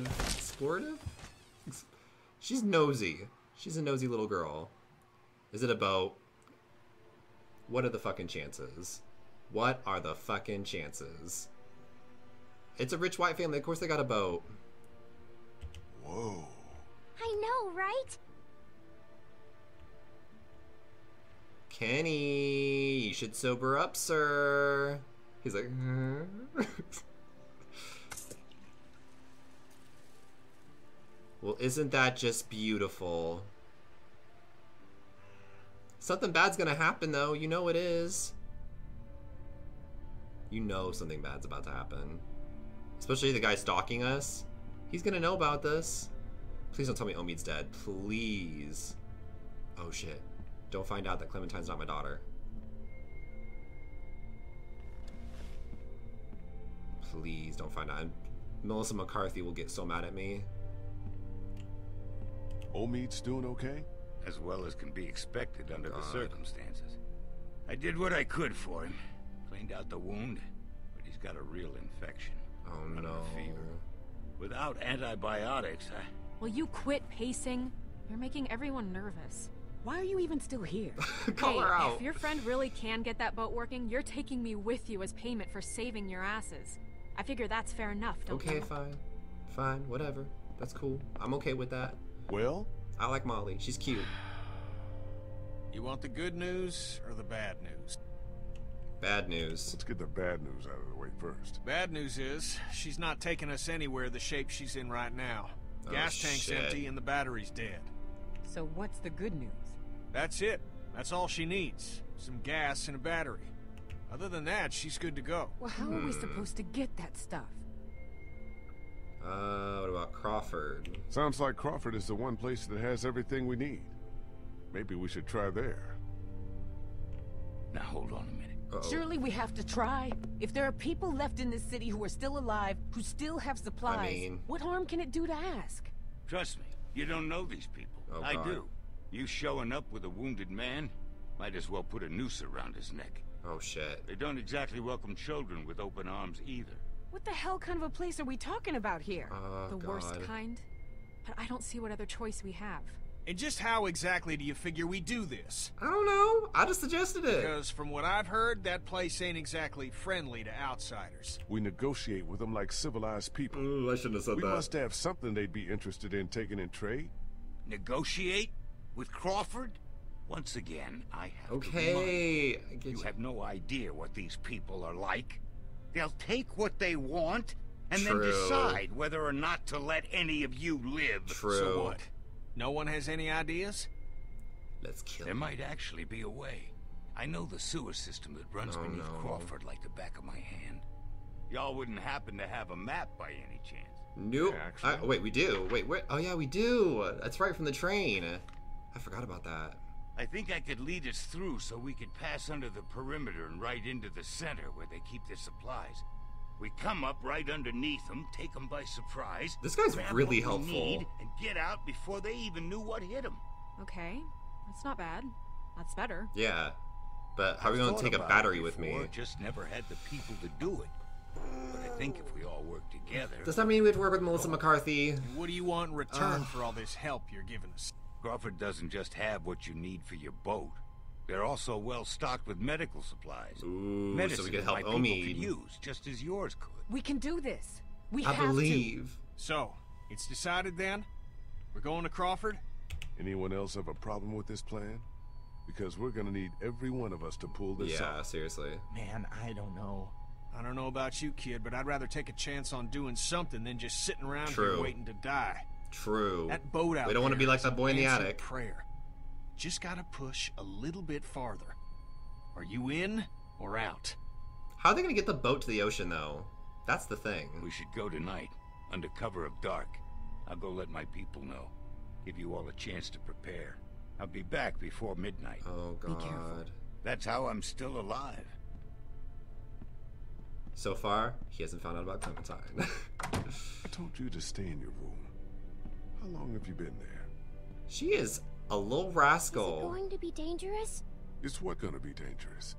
She's nosy. She's a nosy little girl. Is it a boat? What are the fucking chances? What are the fucking chances? It's a rich white family. Of course they got a boat. Whoa. I know, right? Kenny, you should sober up, sir. He's like, Well, isn't that just beautiful? Something bad's gonna happen, though. You know it is. You know something bad's about to happen. Especially the guy stalking us. He's gonna know about this. Please don't tell me Omid's dead. Please. Oh, shit. Don't find out that Clementine's not my daughter. Please don't find out. Melissa McCarthy will get so mad at me. Omid's doing okay? As well as can be expected under the circumstances. I did what I could for him. Cleaned out the wound, but he's got a real infection. Oh no. A fever. Without antibiotics, Will you quit pacing? You're making everyone nervous. Why are you even still here? Call her out. If your friend really can get that boat working, you're taking me with you as payment for saving your asses. I figure that's fair enough, don't you? Okay, fine. Fine, whatever. That's cool. I'm okay with that. Well? I like Molly. She's cute. You want the good news or the bad news? Bad news. Let's get the bad news out of the way first. Bad news is, she's not taking us anywhere the shape she's in right now. Oh, Gas tank's shit. empty and the battery's dead. So what's the good news? That's it. That's all she needs. Some gas and a battery. Other than that, she's good to go. Well, how are we supposed to get that stuff? What about Crawford? Sounds like Crawford is the one place that has everything we need. Maybe we should try there. Now hold on a minute. Uh-oh. Surely we have to try. If there are people left in this city who are still alive, who still have supplies, what harm can it do to ask? Trust me, you don't know these people. Oh, I God. do. You showing up with a wounded man, might as well put a noose around his neck. Oh, shit. They don't exactly welcome children with open arms either. What the hell kind of a place are we talking about here? Oh, The worst God. kind? But I don't see what other choice we have. And just how exactly do you figure we do this? I don't know. I just suggested it. Because from what I've heard, that place ain't exactly friendly to outsiders. We negotiate with them like civilized people. Ooh, I shouldn't have said We that. must have something they'd be interested in taking in trade. Negotiate? With Crawford? Once again, I have to Okay. remind I get you have no idea what these people are like. They'll take what they want and then True. decide whether or not to let any of you live. True. So what? No one has any ideas? Let's kill There him. might actually be a way. I know the sewer system that runs Oh, beneath no. Crawford like the back of my hand. Y'all wouldn't happen to have a map by any chance? Nope. Yeah, actually. Wait, we do. Wait, where? Oh, yeah, we do. That's right, from the train. I forgot about that. I think I could lead us through so we could pass under the perimeter and right into the center where they keep their supplies. We come up right underneath them, take them by surprise. This guy's grab really what we helpful. need, and get out before they even knew what hit them. Okay, that's not bad. That's better. Yeah. But how are we going to take a battery with me? Just never had the people to do it. But I think if we all work together... Does that mean we have to work with Melissa McCarthy? And what do you want in return for all this help you're giving us? Crawford doesn't just have what you need for your boat. They're also well stocked with medical supplies. Ooh, Medicine so we can that help my people Omid. could use, just as yours could. We can do this. We I have believe. So, it's decided then? We're going to Crawford? Anyone else have a problem with this plan? Because we're gonna need every one of us to pull this Yeah, off. seriously. Man, I don't know. I don't know about you, kid, but I'd rather take a chance on doing something than just sitting around True. here waiting to die. True. That boat out We don't want to be there like is that an boy in the answered attic. prayer. Just gotta push a little bit farther. Are you in or out? How are they going to get the boat to the ocean, though? That's the thing. We should go tonight, under cover of dark. I'll go let my people know. Give you all a chance to prepare. I'll be back before midnight. Oh, God. That's how I'm still alive. So far, he hasn't found out about Clementine. I told you to stay in your room. How long have you been there? She is a little Is it rascal. going to be dangerous? It's what gonna be dangerous?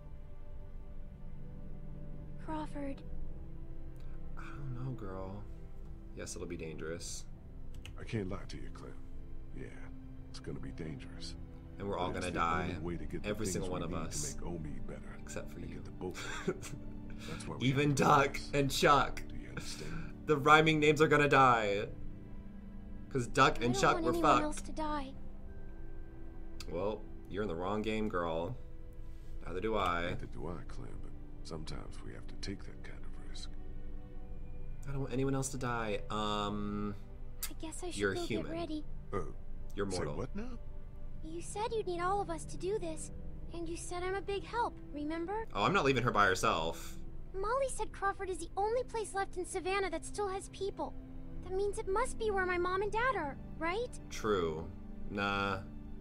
Crawford, I don't know, girl. Yes, it'll be dangerous. I can't lie to you, Clem. Yeah, it's gonna be dangerous. And we're all But going it's to the die. only way to get the Every things single one we of need us. To make Omid better. Except for and you. get the boat. That's why we Even have to Duck do this. and Chuck. Do you understand? The rhyming names are going to die. Because Duck I and don't Chuck want were anyone fucked. else to die. Well, you're in the wrong game, girl. Neither do I. Neither do I, Clem, but sometimes we have to take that kind of risk. I don't want anyone else to die. I guess I should You're go human. get ready. You're Say mortal. what now? You said you'd need all of us to do this, and you said I'm a big help, remember? Oh, I'm not leaving her by herself. Molly said Crawford is the only place left in Savannah that still has people. That means it must be where my mom and dad are, right? True. Nah.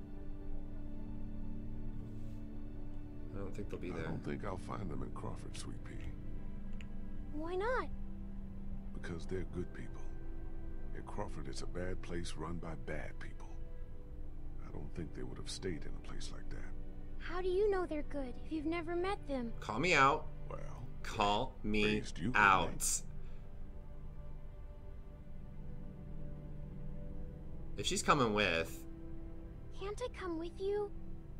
I don't think they'll be I there. don't think I'll find them in Crawford, Sweet Pea. Why not? Because they're good people. And Crawford is a bad place run by bad people. I don't think they would have stayed in a place like that. How do you know they're good if you've never met them? Call me out. Well, Call me raised you good, out. mate. If she's coming with... Can't I come with you?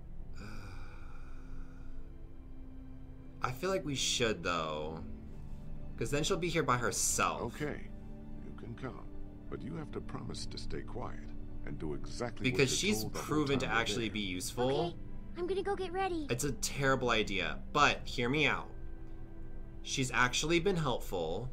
I feel like we should, though. Because then she'll be here by herself. Okay, you can come. But you have to promise to stay quiet and do exactly Because what you're she's told the whole proven to time you're actually there. be useful. Okay, I'm gonna go get ready. It's a terrible idea, but hear me out. She's actually been helpful.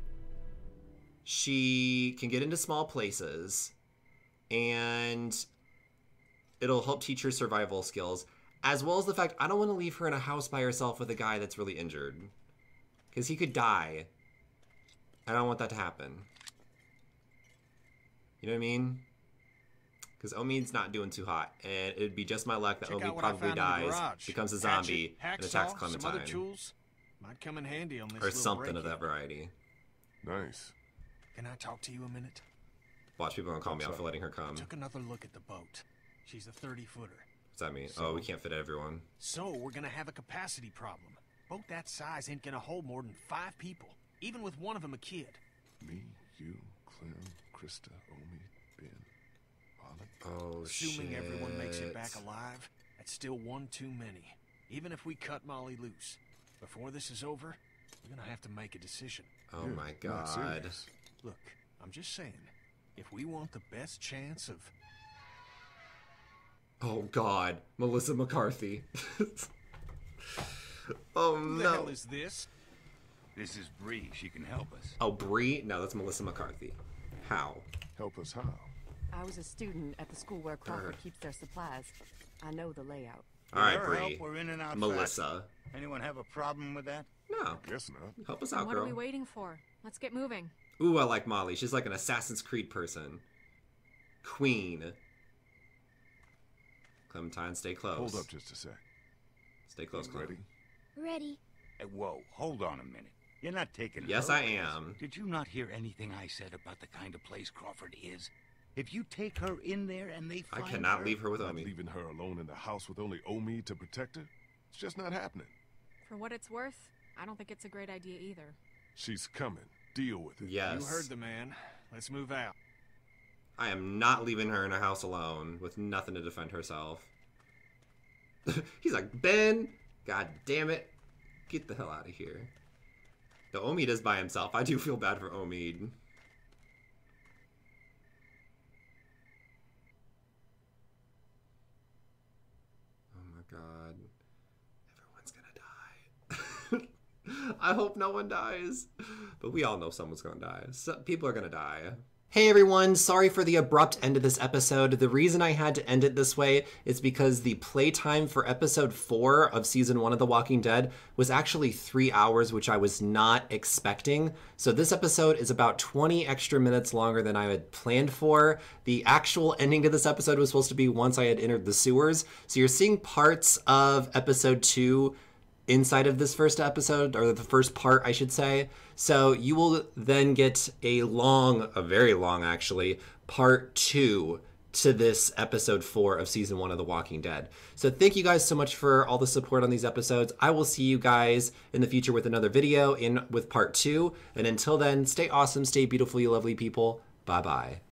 She can get into small places, and it'll help teach her survival skills, as well as the fact I don't want to leave her in a house by herself with a guy that's really injured, because he could die. I don't want that to happen. You know what I mean? Because Omid's not doing too hot, and it'd be just my luck that Omid probably dies, becomes a zombie, and attacks Clementine. Some other tools might come in handy on this or something of that variety. Nice. Can I talk to you a minute? Watch, people don't call me out for letting her come. Took another look at the boat. She's a 30-footer. What's that mean? Oh, we can't fit everyone. So we're gonna have a capacity problem. Boat that size ain't gonna hold more than 5 people, even with one of them a kid. Me, you, Clem, Krista, Omid, Ben, Molly. Oh, Assuming shit. everyone makes it back alive, that's still one too many. Even if we cut Molly loose, before this is over, we're gonna have to make a decision. Oh my god. Look, I'm just saying, if we want the best chance of... Oh god, Melissa McCarthy. Oh no. Who the hell is this? This is Bree. She can help us. Oh, Bree? No, that's Melissa McCarthy. How? Help us how? I was a student at the school where Crawford keeps their supplies. I know the layout. All right, With her Bree. help, we're in and out Melissa. fast. Anyone have a problem with that? No. Guess not. Help us out, What girl. are we waiting for? Let's get moving. Ooh, I like Molly. She's like an Assassin's Creed person. Queen. Clementine, stay close. Hold up just a sec. Stay close, Clem. Ready? Ready. Hey, whoa, hold on a minute. You're not taking her. Yes, I am. Did you not hear anything I said about the kind of place Crawford is? If you take her in there and they I find cannot her, leave her with Not Omid. leaving her alone in the house with only Omid to protect her? It's just not happening. For what it's worth, I don't think it's a great idea either. She's coming. Deal with it. Yes. You heard the man. Let's move out. I am not leaving her in a house alone with nothing to defend herself. He's like, Ben, god damn it. Get the hell out of here. The Omid is by himself. I do feel bad for Omid. Oh my god. Everyone's gonna die. I hope no one dies. But we all know someone's gonna die. People are gonna die. Hey everyone, sorry for the abrupt end of this episode. The reason I had to end it this way is because the playtime for episode 4 of season 1 of The Walking Dead was actually 3 hours, which I was not expecting. So this episode is about 20 extra minutes longer than I had planned for. The actual ending to this episode was supposed to be once I had entered the sewers. So you're seeing parts of episode 2 inside of this first episode, or the first part, I should say. So you will then get a very long actually, part 2 to this episode 4 of season 1 of The Walking Dead. So thank you guys so much for all the support on these episodes. I will see you guys in the future with another video with part 2. And until then, stay awesome, stay beautiful, you lovely people. Bye-bye.